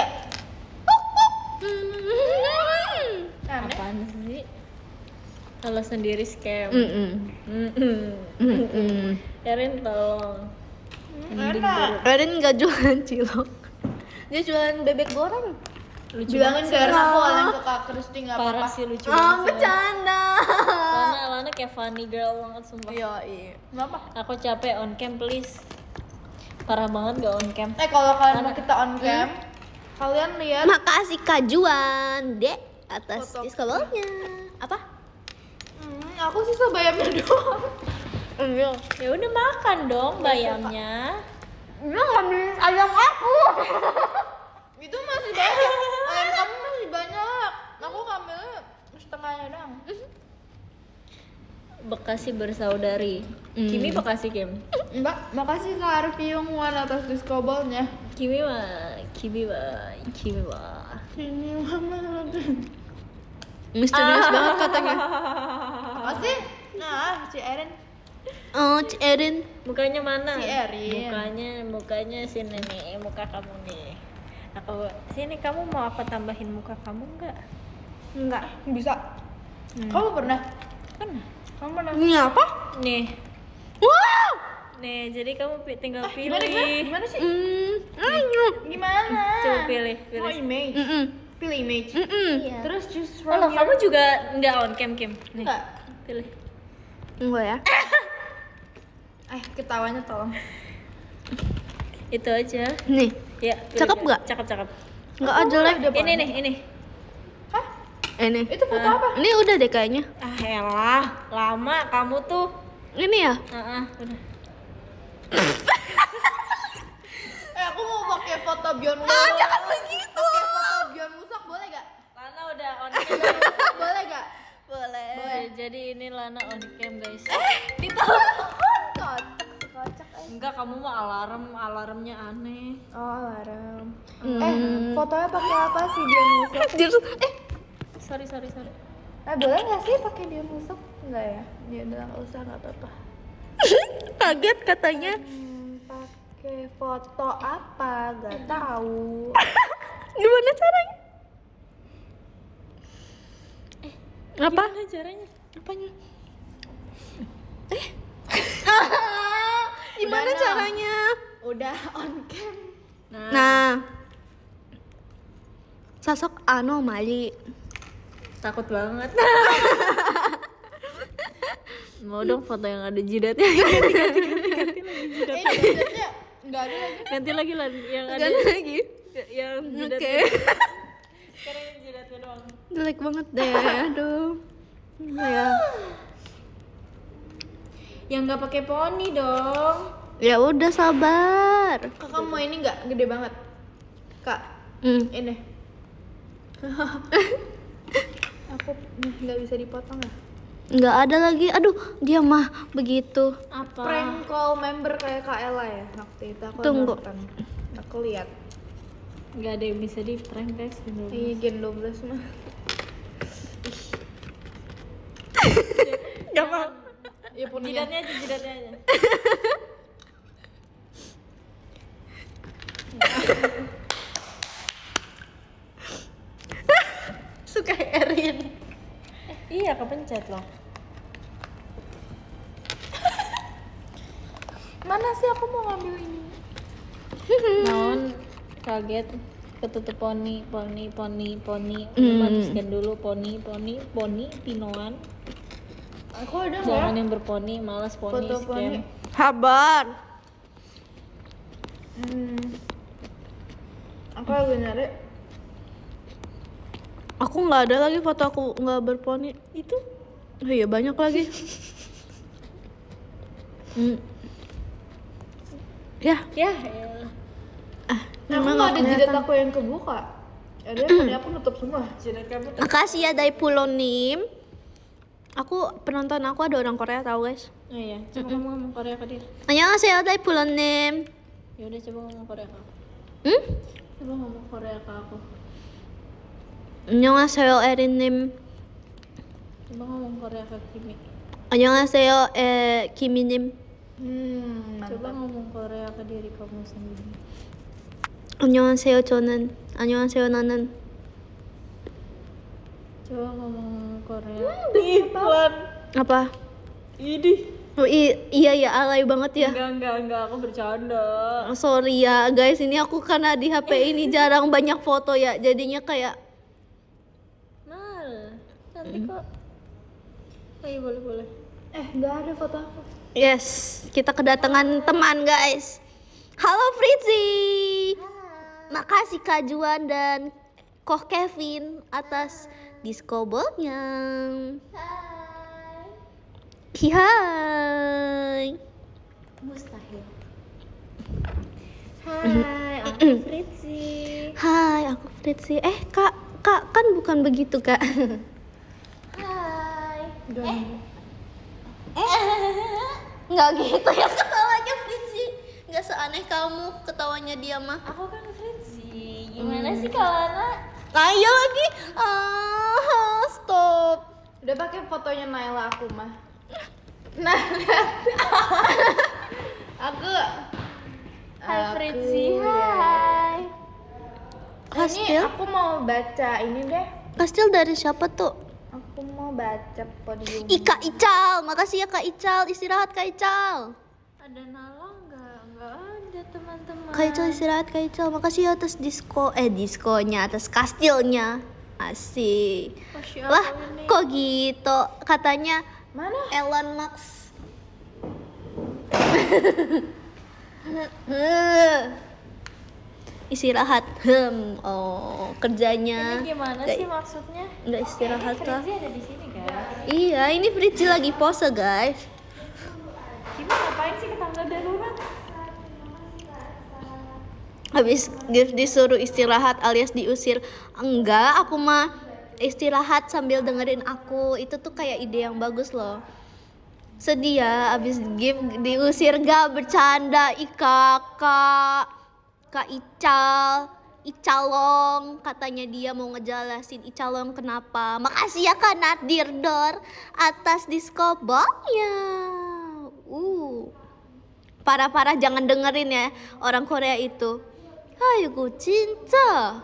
Aneh. Apaan sih? Kalau sendiri scam. Mm-mm. Mm-mm. Mm-mm. Erin tolong. Mending Enak. baru- Erin nggak jualan cilok. Dia jualan bebek goreng. Lucu Bilangin banget ke sih. Erin aku kalian ke Kak Kristi nggak Parah apa-apa. sih, lucu Ah, banget sih. bercanda. Lana, Lana kayak funny girl banget sumpah. Iya, iya. Kenapa? Aku capek on cam please. Parah banget gak on cam. Eh kalau kalian mau Mana? kita on cam, kalian lihat Makasih Kak Juan, Dek, atas Foto. discovernya. Apa? hmm, aku sisa bayamnya doang. Iya. Ya udah makan dong bayamnya. Dia ngambil ayam aku. Itu masih banyak. Ayam kamu masih banyak. Aku ngambilnya setengahnya doang. Bekasi bersaudari. Hmm. Kimi Bekasi Kim. Mbak, makasih Kak Arfi Yongwan atas diskobolnya. Kimi mah, Kimi mah, Kimi mah. Ini mama. Misterius banget katanya. Makasih. Nah, si Erin. Oh, Ci Erin. Mukanya mana? Si Erin. Mukanya, mukanya sini nih, muka kamu nih. Aku sini, kamu mau aku tambahin muka kamu enggak? Enggak, bisa. Kamu pernah? Pernah. Kamu pernah? Ini apa? Nih, Wow. nih. Jadi kamu pi- tinggal Ah, pilih. gimana, gimana? Gimana sih? Hmm. Mm. Gimana? Coba pilih, Mau pilih. image. Mm-mm. Pilih image. Mm-mm. Iya. Terus choose Oh, from loh, your... kamu juga enggak on cam Kim. Nih, Enggak. pilih. Enggak ya? Eh, ketawanya tolong. Itu aja. Nih. Ya. pilih, Cakep pilih. nggak? Cakep, cakep. Enggak aja lah. Udah Ini banyak. nih, ini. Hah? Ini. Itu foto Ah. apa? Ini udah deh kayaknya. Ah, elah, lama kamu tuh. Ini ya? Heeh, udah. Eh, aku mau pakai foto Bjorn Musak. Ah, jangan begitu. Pakai foto Bjorn Musak boleh gak? Lana udah on cam. boleh gak? Boleh. Boleh. Jadi ini Lana on cam, guys. Kocak, kocak. Enggak, kamu mau alarm, alarmnya aneh. Oh, alarm. Hmm. Eh, fotonya pakai apa sih Bjorn Musak? Jadi- eh, Sorry, sorry, sorry. Eh, boleh gak sih pakai Bjorn Musak? Enggak ya? Ya udah, nggak usah, nggak apa-apa. kaget katanya. Hmm, pakai foto apa? Gak tahu. Gimana caranya? Eh, apa? Gimana caranya? Apanya? Eh. Gimana Udah, caranya? Udah on cam. Nah, Nah. Sosok anomali. takut banget. Mau dong foto yang ada jidatnya. Eh, jidatnya nggak ada lagi. Ganti lagi lah yang ada Ganti lagi. yang Oke. jidatnya. Sekarang yang jidatnya doang. Jelek banget deh. Aduh. Ya. Yang nggak pakai poni dong. Ya udah sabar. Kakak mau ini nggak gede banget? Kak, Hmm. ini. Aku nggak bisa dipotong ya. Nggak ada lagi. Aduh, dia mah begitu. Apa? Prank call member kayak Kak Ella ya waktu itu aku Tunggu. nonton. Aku lihat. Nggak ada yang bisa di prank guys. Iya, Gen dua belas mah. Gak mau. Ya pun Jidatnya aja, jidatnya aja. Suka Erin. Iya, kepencet loh. Mana sih aku mau ngambil ini? Naon kaget ketutup poni, poni, poni, poni. Hmm. Maniskan dulu poni, poni, poni, pinoan. Aku ada nggak? Jangan yang berponi, malas poni, Foto poni. scam. Sabar. Hmm. Aku lagi nyari. Aku nggak ada lagi foto aku nggak berponi. Itu Oh iya banyak lagi. Hmm. Ya, ya elah. ah, Aku memang nggak ada nggak jidat kelihatan. aku yang kebuka. Ada poni aku nutup semua. Jidat kamu tuh. Makasih ya Daipulonim. Aku penonton aku ada orang Korea tahu guys. Oh iya, coba kamu ngomong Korea ke dia. 안녕하세요 Daipulonim. Ya udah coba ngomong Korea ke aku. Hmm? Coba ngomong Korea ke aku. 안녕하세요 Erin님. Coba ngomong Korea ke Kimi. 안녕하세요 에, 키미님. Hmm, Coba mantap. ngomong Korea ke diri kamu sendiri. 안녕하세요 저는. 안녕하세요 나는. Coba ngomong Korea. Iklan. Apa? Ini. Oh, i- iya ya alay banget ya. Enggak, enggak, enggak, aku bercanda. Sorry ya guys, ini aku karena di H P ini jarang banyak foto ya, jadinya kayak Mal, cantik kok. Oh iya, boleh, boleh. Eh, nggak ada foto aku. yes, kita kedatangan teman guys. Halo Fritzi. Makasih Kak Juan dan Koh Kevin atas disco ballnya. Hai. Hai. Mustahil. Hai, aku Fritzi. Hai, aku Fritzi. Eh kak, kak kan bukan begitu kak. Hai. Nggak gitu ya ketawanya Fritzi. Nggak seaneh kamu ketawanya dia mah. Aku kan Fritzi. Gimana sih kalau anak? Ayo lagi. Ah, stop. Udah pakai fotonya Naila aku mah. Nah, lihat. aku Hai aku, Fritzi. ya. Hai. Ini Kastil? aku mau baca ini deh. Kastil dari siapa tuh? Aku mau baca podium. Ika Ical. Makasih ya Kak Ical. Istirahat Kak Ical. Ada Nala enggak? Enggak ada, teman-teman. Kak Ical istirahat Kak Ical. Makasih ya atas disco. Eh diskonya. Atas kastilnya. Asik. Masya Lah Allah ini. kok gitu. Katanya Mana? Elon Musk. Istirahat. Hmm. Oh, kerjanya. Ini gimana Nggak- sih maksudnya? Nggak istirahat lah. Fritzi ada di sini kan? Iya, ini Fritzi lagi pose, guys. Gimana ngapain sih ke tangga darurat? Habis Gift disuruh istirahat alias diusir. Enggak, aku mah istirahat sambil dengerin aku. Itu tuh kayak ide yang bagus loh. Sedih ya, abis Gift diusir gak bercanda. Ih kakak, Kak Ical, Icalong, katanya dia mau ngejelasin Icalong kenapa. Makasih ya Kak Nadir Dor atas disco ballnya. Uh, parah-parah jangan dengerin ya orang Korea itu. Hai gu cinta.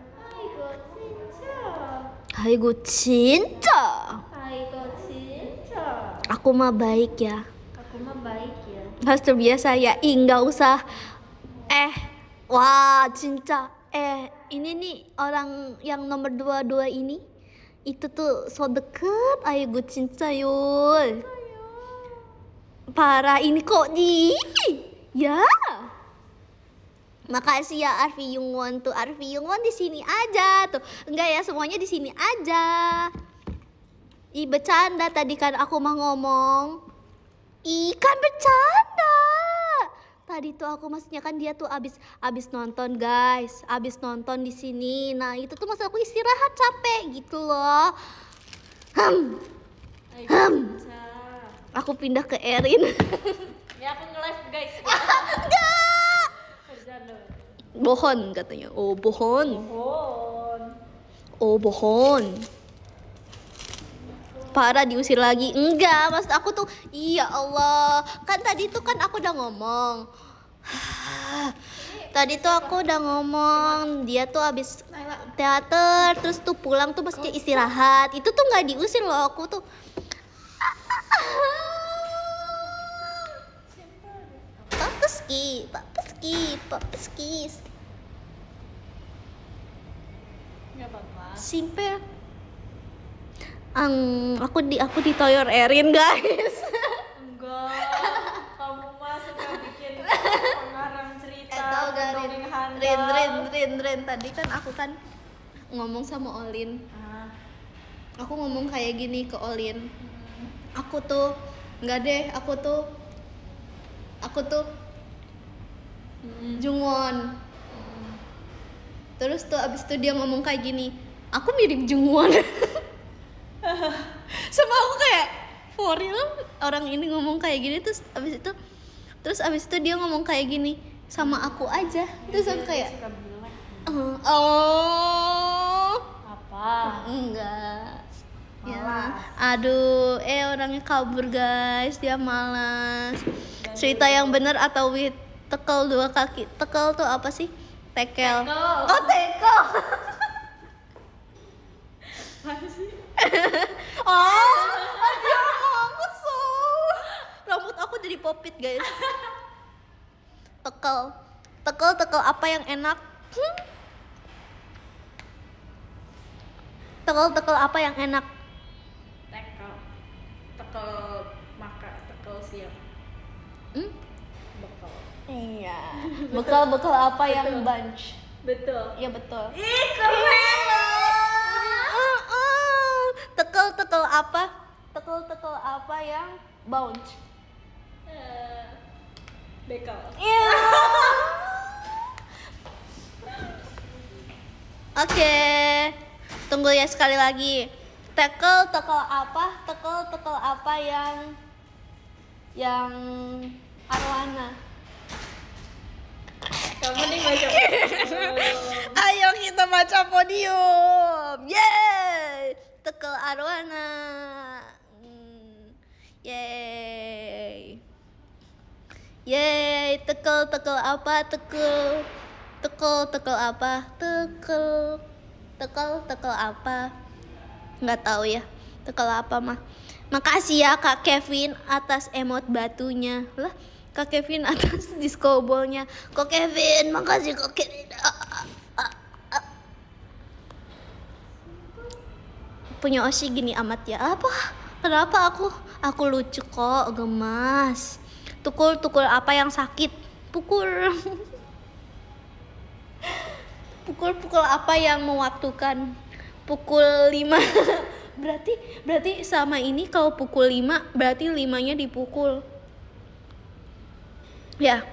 Hai gu cinta. Hai Kak Cinta. Aku mah baik ya. Aku mah baik ya. Harus terbiasa ya. Ih nggak usah. Eh, wah cinta. Eh, ini nih orang yang nomor dua dua ini. Itu tuh so deket. Ayo gue cinta yul. Parah ini kok di. Ya. Makasih ya Arfi Yungwon tuh. Arfi Yungwon di sini aja tuh. Enggak ya, semuanya di sini aja. Ih, bercanda tadi kan aku mah ngomong. Ih, kan bercanda. Tadi tuh aku maksudnya kan dia tuh abis abis nonton guys, abis nonton di sini. Nah itu tuh maksud aku istirahat capek gitu loh. Hmm, hmm. Aku pindah ke Erin. Ya aku nge-live guys. Enggak. Bercanda. Bohon katanya. Oh bohon. Bohon. Oh bohon. Parah diusir lagi. Enggak, maksud aku tuh iya Allah. Kan tadi tuh kan aku udah ngomong. Tadi tuh aku udah ngomong dia tuh abis teater terus tuh pulang tuh mesti istirahat. Itu tuh nggak diusir loh, aku tuh. Papeski, papeski, papeski. Nggak apa-apa. Simple. Ang aku di aku ditoyor Erin guys. Enggak. Kamu mah suka bikin pengarang cerita. Eh tau gak Rin, dongeng handal. Rin, Rin, Rin, Rin, tadi kan aku kan ngomong sama Olin. Ah. Aku ngomong kayak gini ke Olin. Aku tuh nggak deh, aku tuh aku tuh Jungwon. Terus tuh abis itu dia ngomong kayak gini, aku mirip Jungwon. Sama aku kayak for real orang ini ngomong kayak gini, terus abis itu terus abis itu dia ngomong kayak gini sama aku aja. Terus aku kayak Suka bilang oh, oh. apa? Enggak. Ya, Malas. aduh, eh orangnya kabur guys, dia malas. Cerita yang benar atau with tekel dua kaki. Tekel tuh apa sih? Tekel. Tekel. Oh, tekel. Apa sih? Oh, aduh, aku so. Rambut aku jadi popit guys. Tekel. Tekel, tekel apa yang enak? Hmm? Tekel, tekel apa yang enak? Tekel. Tekel maka tekel siap. Hmm? Bekal. Iya. Bekal-bekal apa yang bunch? Betul. Iya betul. Ih, keren Uh, uh. Tekel-tekel apa? Tekel-tekel apa yang bounce? Eh, bekal. Iya. Oke. Tunggu ya sekali lagi. Tekel-tekel apa? Tekel-tekel apa yang yang arwana? Kamu nih baca. Ayo kita baca podium. Yeay. Tekel arwana. Hmm. Yeay. Yeay, tekel tekel apa? Tekel. Tekel tekel apa? Tekel. Tekel tekel apa? Nggak tahu ya. Tekel apa mah. Makasih ya Kak Kevin atas emot batunya. Lah, Kak Kevin atas disco ballnya. Kak Kevin, makasih Kak Kevin. Ah, ah, ah, ah. Punya Oshi gini amat ya. Apa? Kenapa aku? Aku lucu kok, gemas. Tukul-tukul apa yang sakit? Pukul. Pukul-pukul apa yang mewaktukan? Pukul lima. Berarti berarti sama ini kalau pukul lima berarti limanya dipukul. Ya.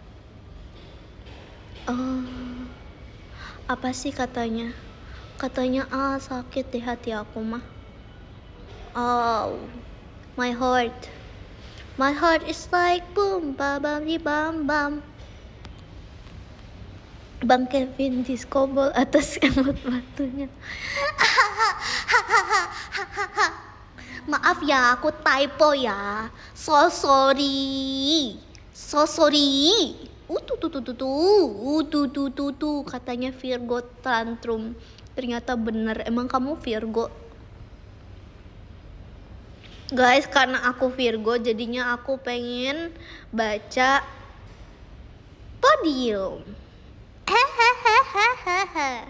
Oh. Apa sih katanya? Katanya ah sakit di hati aku mah. Oh. My heart. My heart is like boom bam bam di bam bam. Bang Kevin disco ball atas emot batunya. Maaf ya, aku typo ya. So sorry. So sorry. Utu tu tu tu tu. Utu tu tu tu katanya Virgo tantrum. Ternyata bener, emang kamu Virgo. Guys, karena aku Virgo jadinya aku pengen baca podium. Hahaha.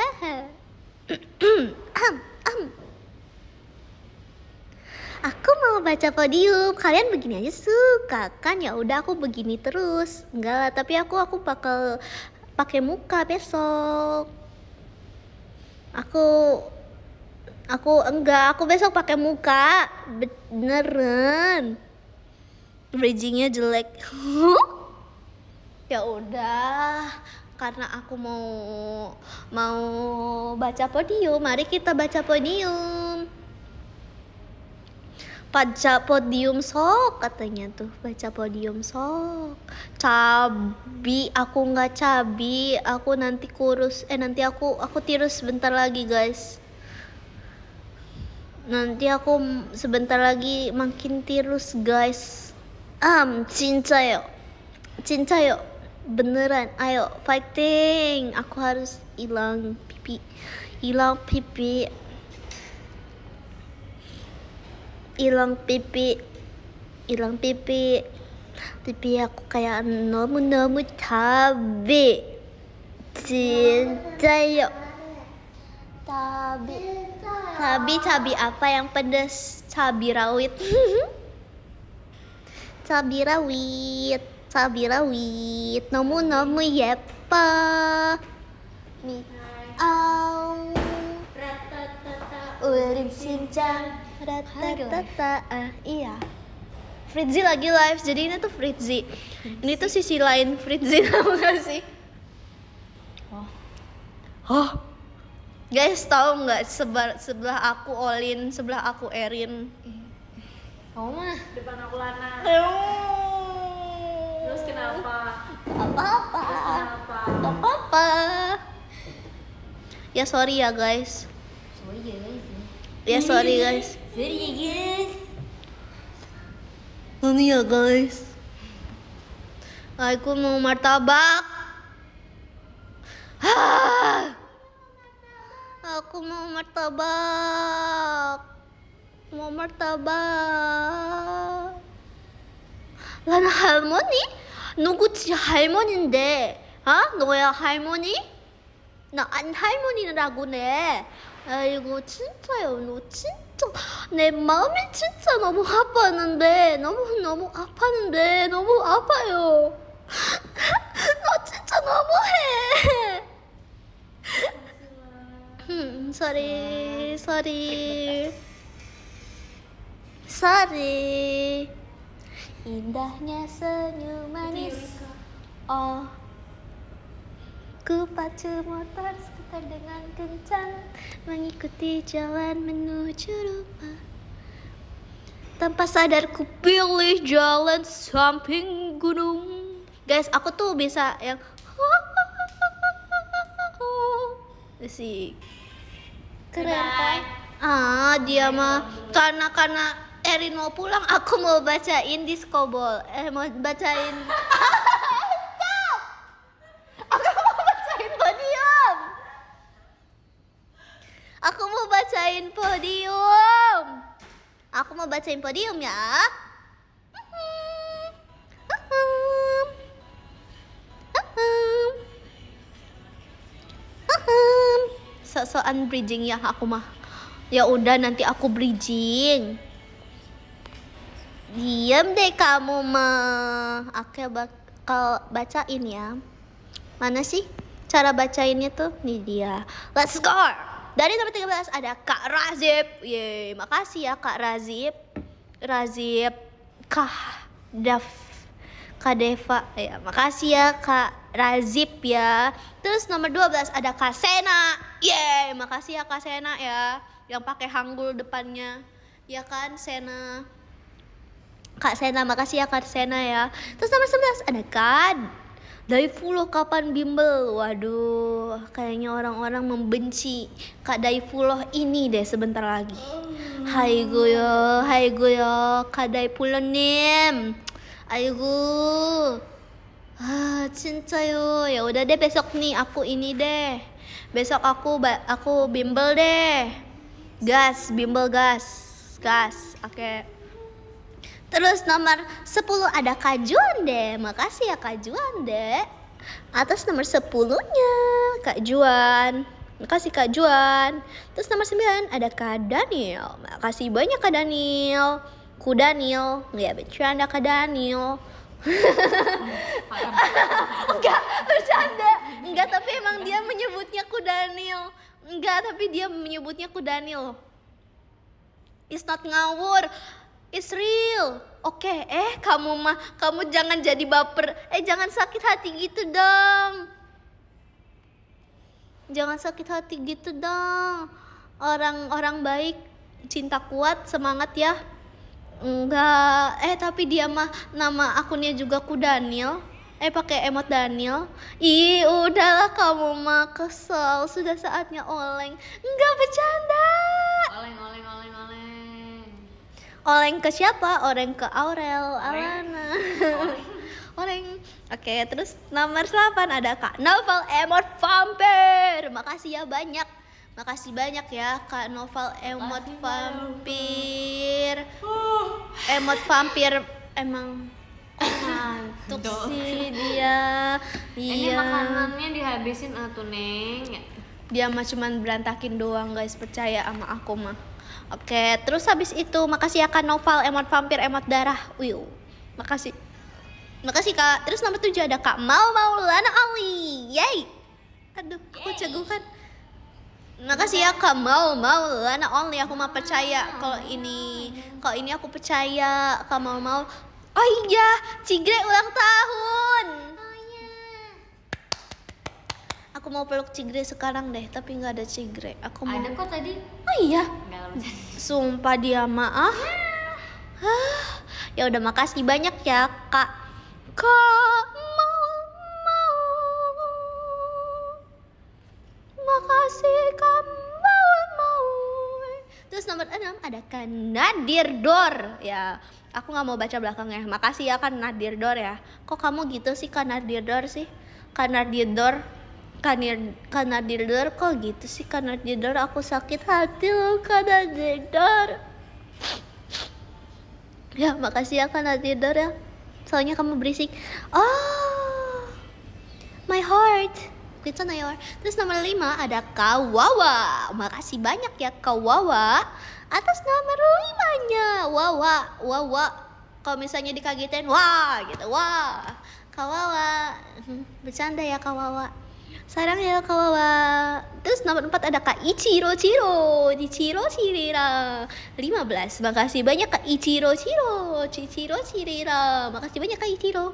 Hahaha. Aku mau mau baca podium. Kalian begini aja suka kan? Ya udah aku begini terus. Enggak lah, tapi aku aku bakal pakai muka besok. Aku aku enggak, aku besok pakai muka. Beneran. Bridgingnya jelek. Ya udah, karena aku mau mau baca podium, mari kita baca podium. Baca podium sok katanya tuh, baca podium sok. Cabi, aku nggak cabi, aku nanti kurus. Eh nanti aku aku tirus sebentar lagi guys. Nanti aku sebentar lagi makin tirus guys. Am, cinta yuk, cinta yuk. Beneran, ayo fighting. Aku harus hilang pipi, hilang pipi, hilang pipi, hilang pipi. Pipi aku kayak nomu-nomu cabe. Cinta yuk. Cabe, cabe, cabe apa yang pedas? Cabe rawit. Cabe rawit. Cabe rawit, nomu nomu yepa, mi au, uring sincang, ratatata, ah iya. Fritzy lagi live, jadi ini tuh Fritzy. Ini tuh sisi lain Fritzy, tau gak sih? Oh, oh, guys tahu nggak sebelah sebelah aku Olin, sebelah aku Erin. Kamu mah depan aku Lana. Terus kenapa? Apa-apa. Terus kenapa? Apa-apa. Ya sorry ya guys. Sorry ya guys. Ya sorry guys. Sorry ya guys. Ini ya guys. Aku mau martabak. Ah. Aku mau martabak. Mau martabak. 나는 할머니? 누구 지 할머니인데? 어? 너야 할머니? 나 안 할머니라고 내. 아이고 진짜요. 너 진짜 내 마음이 진짜 너무 아팠는데 너무 너무 아팠는데 너무 아파요. 너 진짜 너무해. 음, sorry, sorry, sorry. Indahnya senyum manis. Oh, ku pacu motor skuter dengan kencang mengikuti jalan menuju rumah. Tanpa sadar ku pilih jalan samping gunung. Guys, aku tuh bisa yang sih keren kan? Ah, dia mah karena karena Erin mau pulang, aku mau bacain disco ball. Eh, mau bacain. Stop! Aku mau bacain podium. Aku mau bacain podium. Aku mau bacain podium ya. Sok-sokan bridging ya aku mah. Ya udah nanti aku bridging. Diam deh kamu mah. Oke, bakal bacain ya. Mana sih cara bacainnya tuh? Nih dia. Let's go. Dari nomor tiga belas ada Kak Razib. Yeay, makasih ya Kak Razib. Razib Kah Daf Kak Deva. Ya, makasih ya Kak Razib ya. Terus nomor dua belas ada Kak Sena. Yeay, makasih ya Kak Sena ya. Yang pakai hanggul depannya. Ya kan Sena. Kak Sena, makasih ya Kak Sena ya. Terus nomor sebelas ada Kak Daifullah kapan bimbel. Waduh, kayaknya orang-orang membenci Kak Daifullah ini deh sebentar lagi. Hai goyo, hai goyo Kak Daifullah nim. Ayo. Ah, cintayo. Ya udah deh besok nih aku ini deh. Besok aku aku bimbel deh. Gas, bimbel gas. Gas. Oke. Okay. Terus nomor sepuluh ada Kak Juande. Makasih ya Kak Juande. Atas nomor sepuluh-nya Kak Juan. Makasih Kak Juan. Terus nomor sembilan ada Kak Daniel. Makasih banyak Kak Daniel. Ku Daniel, nggak bercanda ke Daniel. Enggak, bercanda. Enggak, tapi emang dia menyebutnya Ku Daniel. Enggak, tapi dia menyebutnya Ku Daniel. It's not ngawur. It's real. Oke, okay. eh kamu mah, kamu jangan jadi baper. Eh jangan sakit hati gitu dong. Jangan sakit hati gitu dong. Orang-orang baik, cinta kuat, semangat ya. Enggak, eh tapi dia mah nama akunnya juga Ku Daniel. Eh pakai emot Daniel. Ih, udahlah kamu mah kesel. Sudah saatnya oleng. Enggak, bercanda. Oleng, oleng, oleng, oleng. Oleng ke siapa? Oleng ke Aurel, Alana. Oleng. Oke, terus nomor delapan ada Kak Novel Emot Vampir. Makasih ya banyak. Makasih banyak ya Kak Novel Emot Vampir. Emot Vampir emang ngantuk sih dia. Ini Iya. makanannya dihabisin atuh Neng. Dia mah cuman berantakin doang guys, percaya sama aku mah. Oke, terus habis itu makasih ya Kak Novel Emot Vampir Emot Darah. Wiu. Makasih. Makasih Kak. Terus nomor tujuh ada Kak Mau Mau Lana Ali. Yay. Aduh, aku cegukan. Makasih ya Kak Mau Mau Lana Only. Aku mah percaya kalau ini kalau ini aku percaya Kak Mau Mau. Oh iya, Cigre ulang tahun. Aku mau peluk Cigre sekarang deh, tapi nggak ada Cigre. Aku mau. Ada kok tadi. Oh iya. Enggak lah bercanda. Sumpah dia maaf. Hah. Ya udah makasih banyak ya Kak. Kak Mau Mau. Makasih Kak Mau Mau. Terus nomor enam ada Kak Nadir Dor. Ya, aku nggak mau baca belakangnya. Makasih ya Kak Nadir Dor ya. Kok kamu gitu sih Kak Nadir Dor sih? Kak Nadir Dor. Kak Nir- Kak Nadir Dor kok gitu sih Kak Nadir Dor? Aku sakit hati loh Kak Nadir Dor. Ya, makasih ya Kak Nadir Dor ya. Soalnya kamu berisik. Oh, my heart. Gitu Nayor. Terus nomor lima ada Kawawa. Makasih banyak ya Kawawa atas nomor limanya. Wawa, Wawa. Kalau misalnya dikagetin, wah gitu, wah. Kawawa. Bercanda ya Kawawa. Sarang ya Kawawa. Terus nomor empat ada Kak Ichiro Chiro. Ichiro Chirira lima belas. Makasih banyak Kak Ichiro Chiro. Ichiro Chirira. Makasih banyak Kak Ichiro.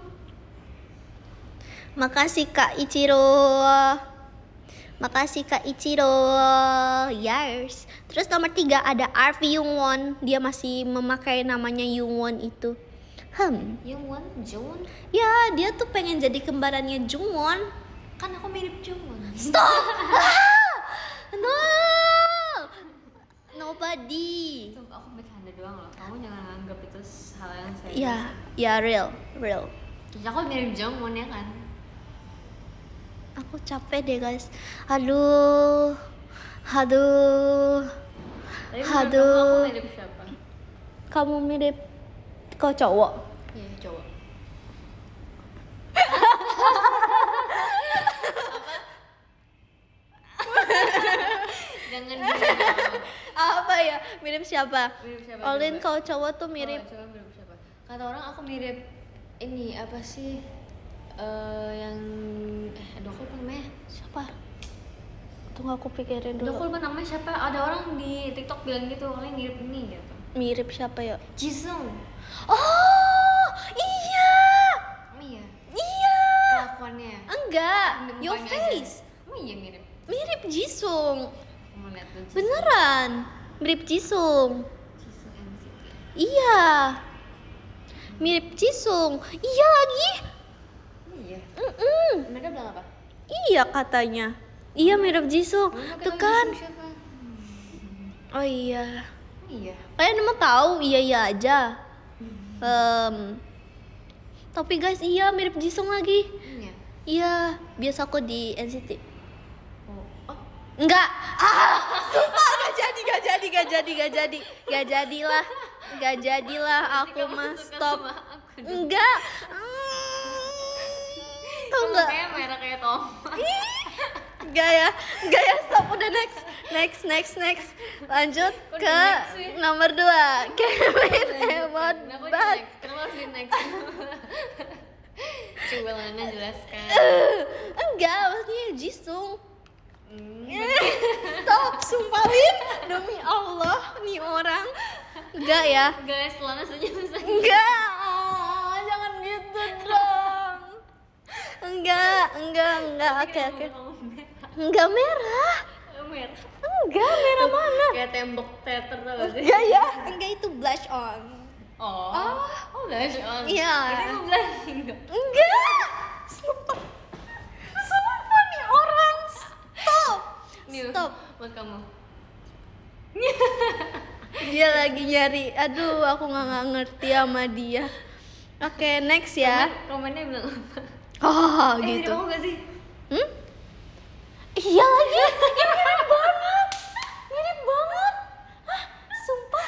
Makasih Kak Ichiro. Makasih Kak Ichiro. Yes. Terus nomor tiga ada Arfi Yungwon. Dia masih memakai namanya Yungwon itu. Hmm. Yungwon, Jungwon. Ya, dia tuh pengen jadi kembarannya Jungwon. Kan aku mirip Jungwon. Stop! Ah! No! Nobody. Sumpah aku bercanda doang loh. Kamu jangan anggap itu hal yang serius. Ya, ya real, real. Ya, aku mirip Jungwon ya kan. Aku capek deh guys. Aduh, aduh, Tapi menurut aduh. kamu aku mirip siapa? Kamu mirip kau cowok. Iya, cowok. Jangan gitu. Apa ya? Mirip siapa? Mirip siapa? Olin coba? kau cowok tuh mirip. Oh, coba mirip siapa? Kata orang aku mirip ini apa sih? Eh yang eh aduh aku lupa namanya. Siapa? Tunggu aku pikirin Aduh aku dulu. lupa namanya siapa? Ada orang di TikTok bilang gitu, Olin mirip ini gitu. Mirip siapa ya? Jisung. Oh, iya. Oh iya. Iya. Kelakuannya. Enggak, Mukanya your aja. face. Oh iya mirip. Mirip Jisung. Aku mau lihat tuh. Jisung. Beneran. Mirip Jisung. Jisung N C T. Iya. Mirip Jisung. Iya lagi. Oh iya. Mm-mm. Mereka bilang apa? Iya katanya. Iya mirip Jisung. Mereka Tuh bilang kan. Jisung siapa? Oh iya. Oh iya. Kalian emang tahu iya iya aja. Em, tapi guys iya mirip Jisung lagi. Iya. Iya, biasa aku di N C T. Oh. Oh. Enggak. Ah, sumpah gak jadi, gak jadi, gak jadi, gak jadi. Gak jadilah. Gak jadilah aku Kamu mah suka stop. sama aku dong. Enggak. Tahu Kamu enggak? kayak merah kayak Tom. Enggak ya. Enggak ya, stop udah next. Next, next, next. Lanjut Kok ke di next sih? nomor dua. Kevin Emot Kenapa di Bat. next? Kenapa harus di next? Coba Lana jelaskan. Enggak, maksudnya Jisung. Hmm. Stop, sumpahin. Demi Allah, nih orang. Enggak ya. Guys, Lana senyum saja. Enggak. Oh, jangan gitu dong. Enggak, enggak, enggak. Oke, oke. Enggak merah. Merah. Enggak, merah mana? Kayak tembok teater tau gak sih? Enggak ya. Enggak, itu blush on. Oh. Oh, blush on. Iya. Ini mau blushing dong. Enggak. Sumpah. Sumpah nih orang. Stop. Nih, Stop. buat kamu. Dia lagi nyari. Aduh, aku nggak nggak ngerti sama dia. Oke, next ya. Komen- Komennya bilang apa? Oh, Eh, gitu. video kamu gak sih? Hmm? Iya lagi. Ini mirip banget. Mirip banget. Hah, sumpah.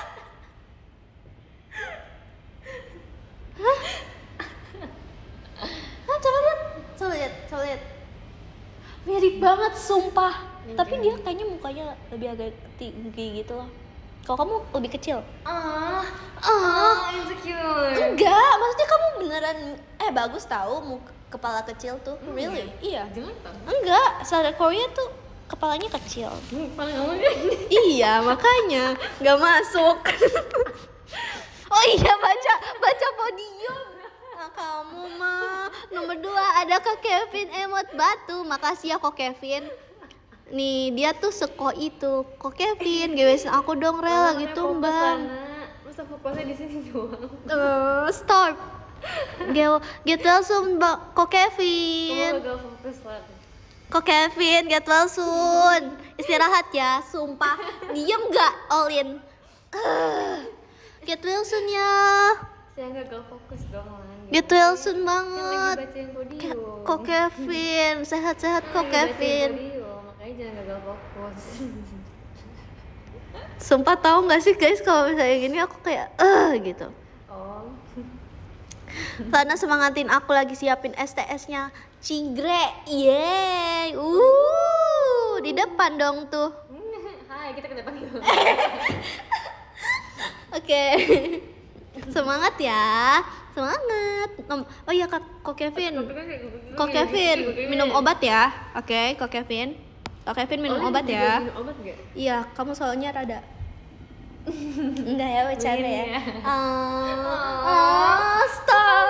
Hah? Hah, coba lihat. Coba lihat, coba lihat. Mirip banget, sumpah. Iya, Tapi iya. dia kayaknya mukanya lebih agak tinggi gitu loh. Kalau kamu lebih kecil. Ah, Ah, ah, insecure. enggak, maksudnya kamu beneran eh bagus tahu muka kepala kecil tuh. Really? Iya. Jangan tahu. Enggak, South Korea tuh kepalanya kecil. Paling kamu kan. Iya, makanya nggak masuk. Oh iya, baca baca podium. Nah, kamu mah nomor dua ada Kak Kevin Emot Batu. Makasih ya Kak Kevin. Nih dia tuh seko itu. Kok Kevin, gebesin aku dong rel gitu mbak. Masa fokusnya di sini doang. Eh, stop. Get, get well soon, Mbak. Kok Kamu Kevin? gagal fokus lah. Kok Kevin, get well soon. Istirahat ya, sumpah. Diem gak, all in. Eh, get well soon ya. Saya gagal fokus dong Lan. Get well soon Yang lagi banget. bacain podium. Ke- Kok Kevin, sehat-sehat kok Lagi bacain Kevin. podium, makanya jangan gagal fokus. Sumpah tahu nggak sih guys, kalau misalnya gini aku kayak eh gitu. Oh. Lana semangatin aku lagi siapin S T S-nya Cigre. Yeay. Uh, di depan dong tuh. Hai, kita ke depan yuk. Oke. Semangat ya. Semangat. Nom- Oh iya Kak, Kok Kevin. Kok Kevin minum obat ya. Oke, Kok Kevin. Kok Kevin minum Oh, obat dia ya. Minum obat gak? Iya, kamu soalnya rada enggak ya, bercanda ya. Begini ya. Ah, ah, stop.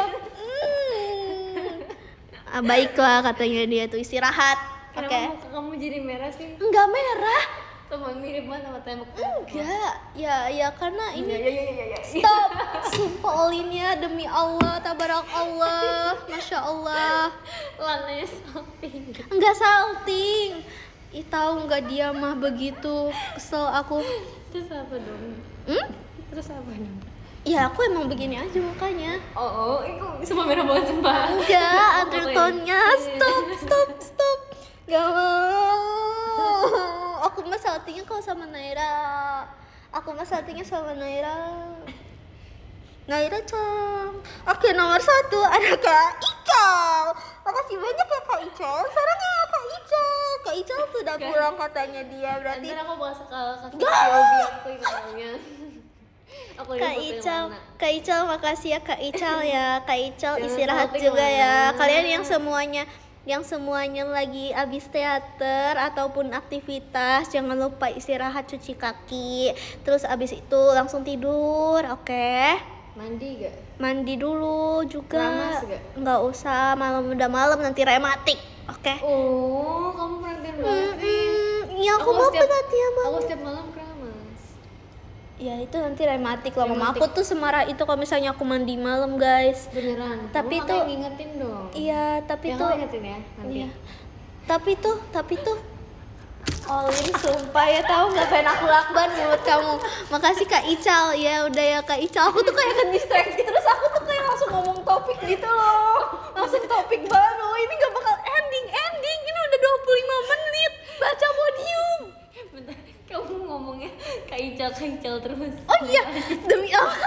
Hmm. Ah, baiklah katanya dia tuh istirahat. Oke. Kenapa muka kamu jadi merah sih? Enggak merah. Teman mirip banget sama tembok. Enggak. Ya, ya karena Iya, ini iya, iya, iya, iya. stop. Sumpah olinnya demi Allah, tabarak Allah. Masya Allah. Lananya samping. Enggak salting. Ih, tahu nggak dia mah begitu. Kesel aku. Terus apa dong? Hmm? Terus apa dong? Ya aku emang begini aja mukanya. Oh, oh, itu semua merah banget sumpah. Enggak, undertone-nya stop, stop, stop. Gak mau. Aku mah saltingnya kalau sama Naira. Aku mah saltingnya sama Naira. Naira Cang. Oke, nomor satu ada Kak Ical. Makasih banyak ya Kak Ical. Sekarang ya Kak Ical. Kak Ical sudah pulang katanya dia. Berarti Nanti aku bakal kasih Gak. P O V aku ikutnya. Aku Kak fotoin Ical, Lana. Kak Ical makasih ya Kak Ical ya. Kak Ical Jangan istirahat salting, juga ya. Lana. Kalian yang semuanya yang semuanya lagi abis teater ataupun aktivitas, jangan lupa istirahat, cuci kaki. Terus abis itu langsung tidur, oke? Mandi gak? Mandi dulu juga. Keramas gak? Nggak usah, malam udah malam nanti rematik, oke? Oh, kamu perhatian banget sih. Hmm, iya aku, Aku mau setiap- perhatian Aku banget. setiap malam keramas. Ya itu nanti rematik lah. Mama Rematik. aku tuh semarah itu kalau misalnya aku mandi malam guys. Beneran. Tapi kamu tuh- makanya ngingetin dong. Iya, tapi Yang tuh kamu ingetin ya nanti. iya. Tapi tuh, tapi tuh Olin sumpah ya, tahu nggak pengen aku lakban buat kamu. Makasih Kak Ical ya, udah ya Kak Ical. Aku tuh kayak ke distract terus aku tuh kayak langsung ngomong topik gitu loh. Langsung topik baru. Ini nggak bakal ending ending. Ini udah dua puluh lima menit baca podium. Bentar, kamu ngomongnya Kak Ical, Kak Ical terus. Oh iya, demi Allah.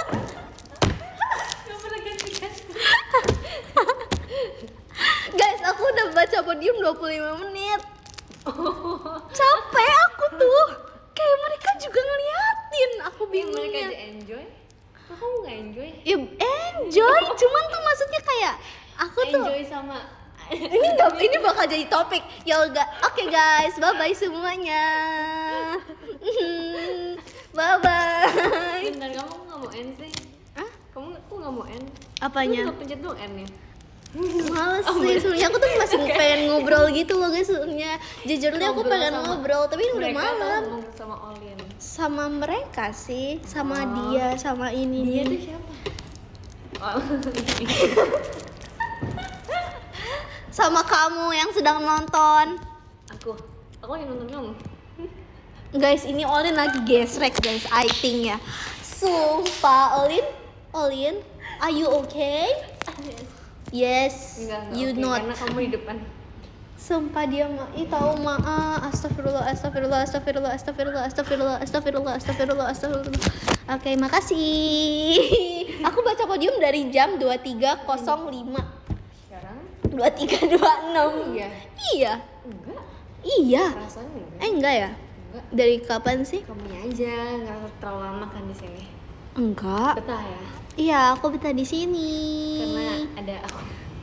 Gak pernah ganti-ganti. Guys, aku udah baca podium dua puluh lima menit. Capek aku tuh. Kayak mereka juga ngeliatin. Aku Yang mereka bingungnya. aja enjoy. Kok kamu nggak enjoy? Ya enjoy, cuman tuh maksudnya kayak aku tuh Enjoy sama ini gak, ini bakal jadi topik. Ya udah, oke guys, bye bye semuanya. Bye bye. Bentar, kamu nggak mau end sih? Hah? Kamu kok nggak mau end? Apanya? Kamu nggak pencet dong end-nya? Males sih, sebenarnya aku tuh masih pengen ngobrol gitu loh guys sebenarnya. Jujurnya aku Ngobrol pengen sama ngobrol, tapi ini udah Mereka atau malam. ngomong sama Olin? Sama mereka sih, sama Oh. dia, sama ini Dia nih. tuh siapa? Oh. Sama kamu yang sedang nonton. Aku, aku yang nonton kamu. Guys, ini Olin lagi gesrek guys, I think ya. Sumpah, Olin, Olin, are you okay? Yes, Enggak, enggak you oke, not. karena kamu di depan. Sumpah dia mah, ih tahu maaf, astagfirullah, astagfirullah, astagfirullah, astagfirullah, astagfirullah, astagfirullah, astagfirullah, astagfirullah. Oke, makasih. Aku baca podium dari jam dua puluh tiga nol lima. Sekarang? dua puluh tiga dua puluh enam. Iya. Iya. Enggak. Iya. Rasanya enggak. Eh enggak ya? Enggak. Dari kapan sih? Kamunya aja nggak terlalu lama kan di sini. Enggak. Betah ya? Iya, aku betah di sini. Karena ada aku.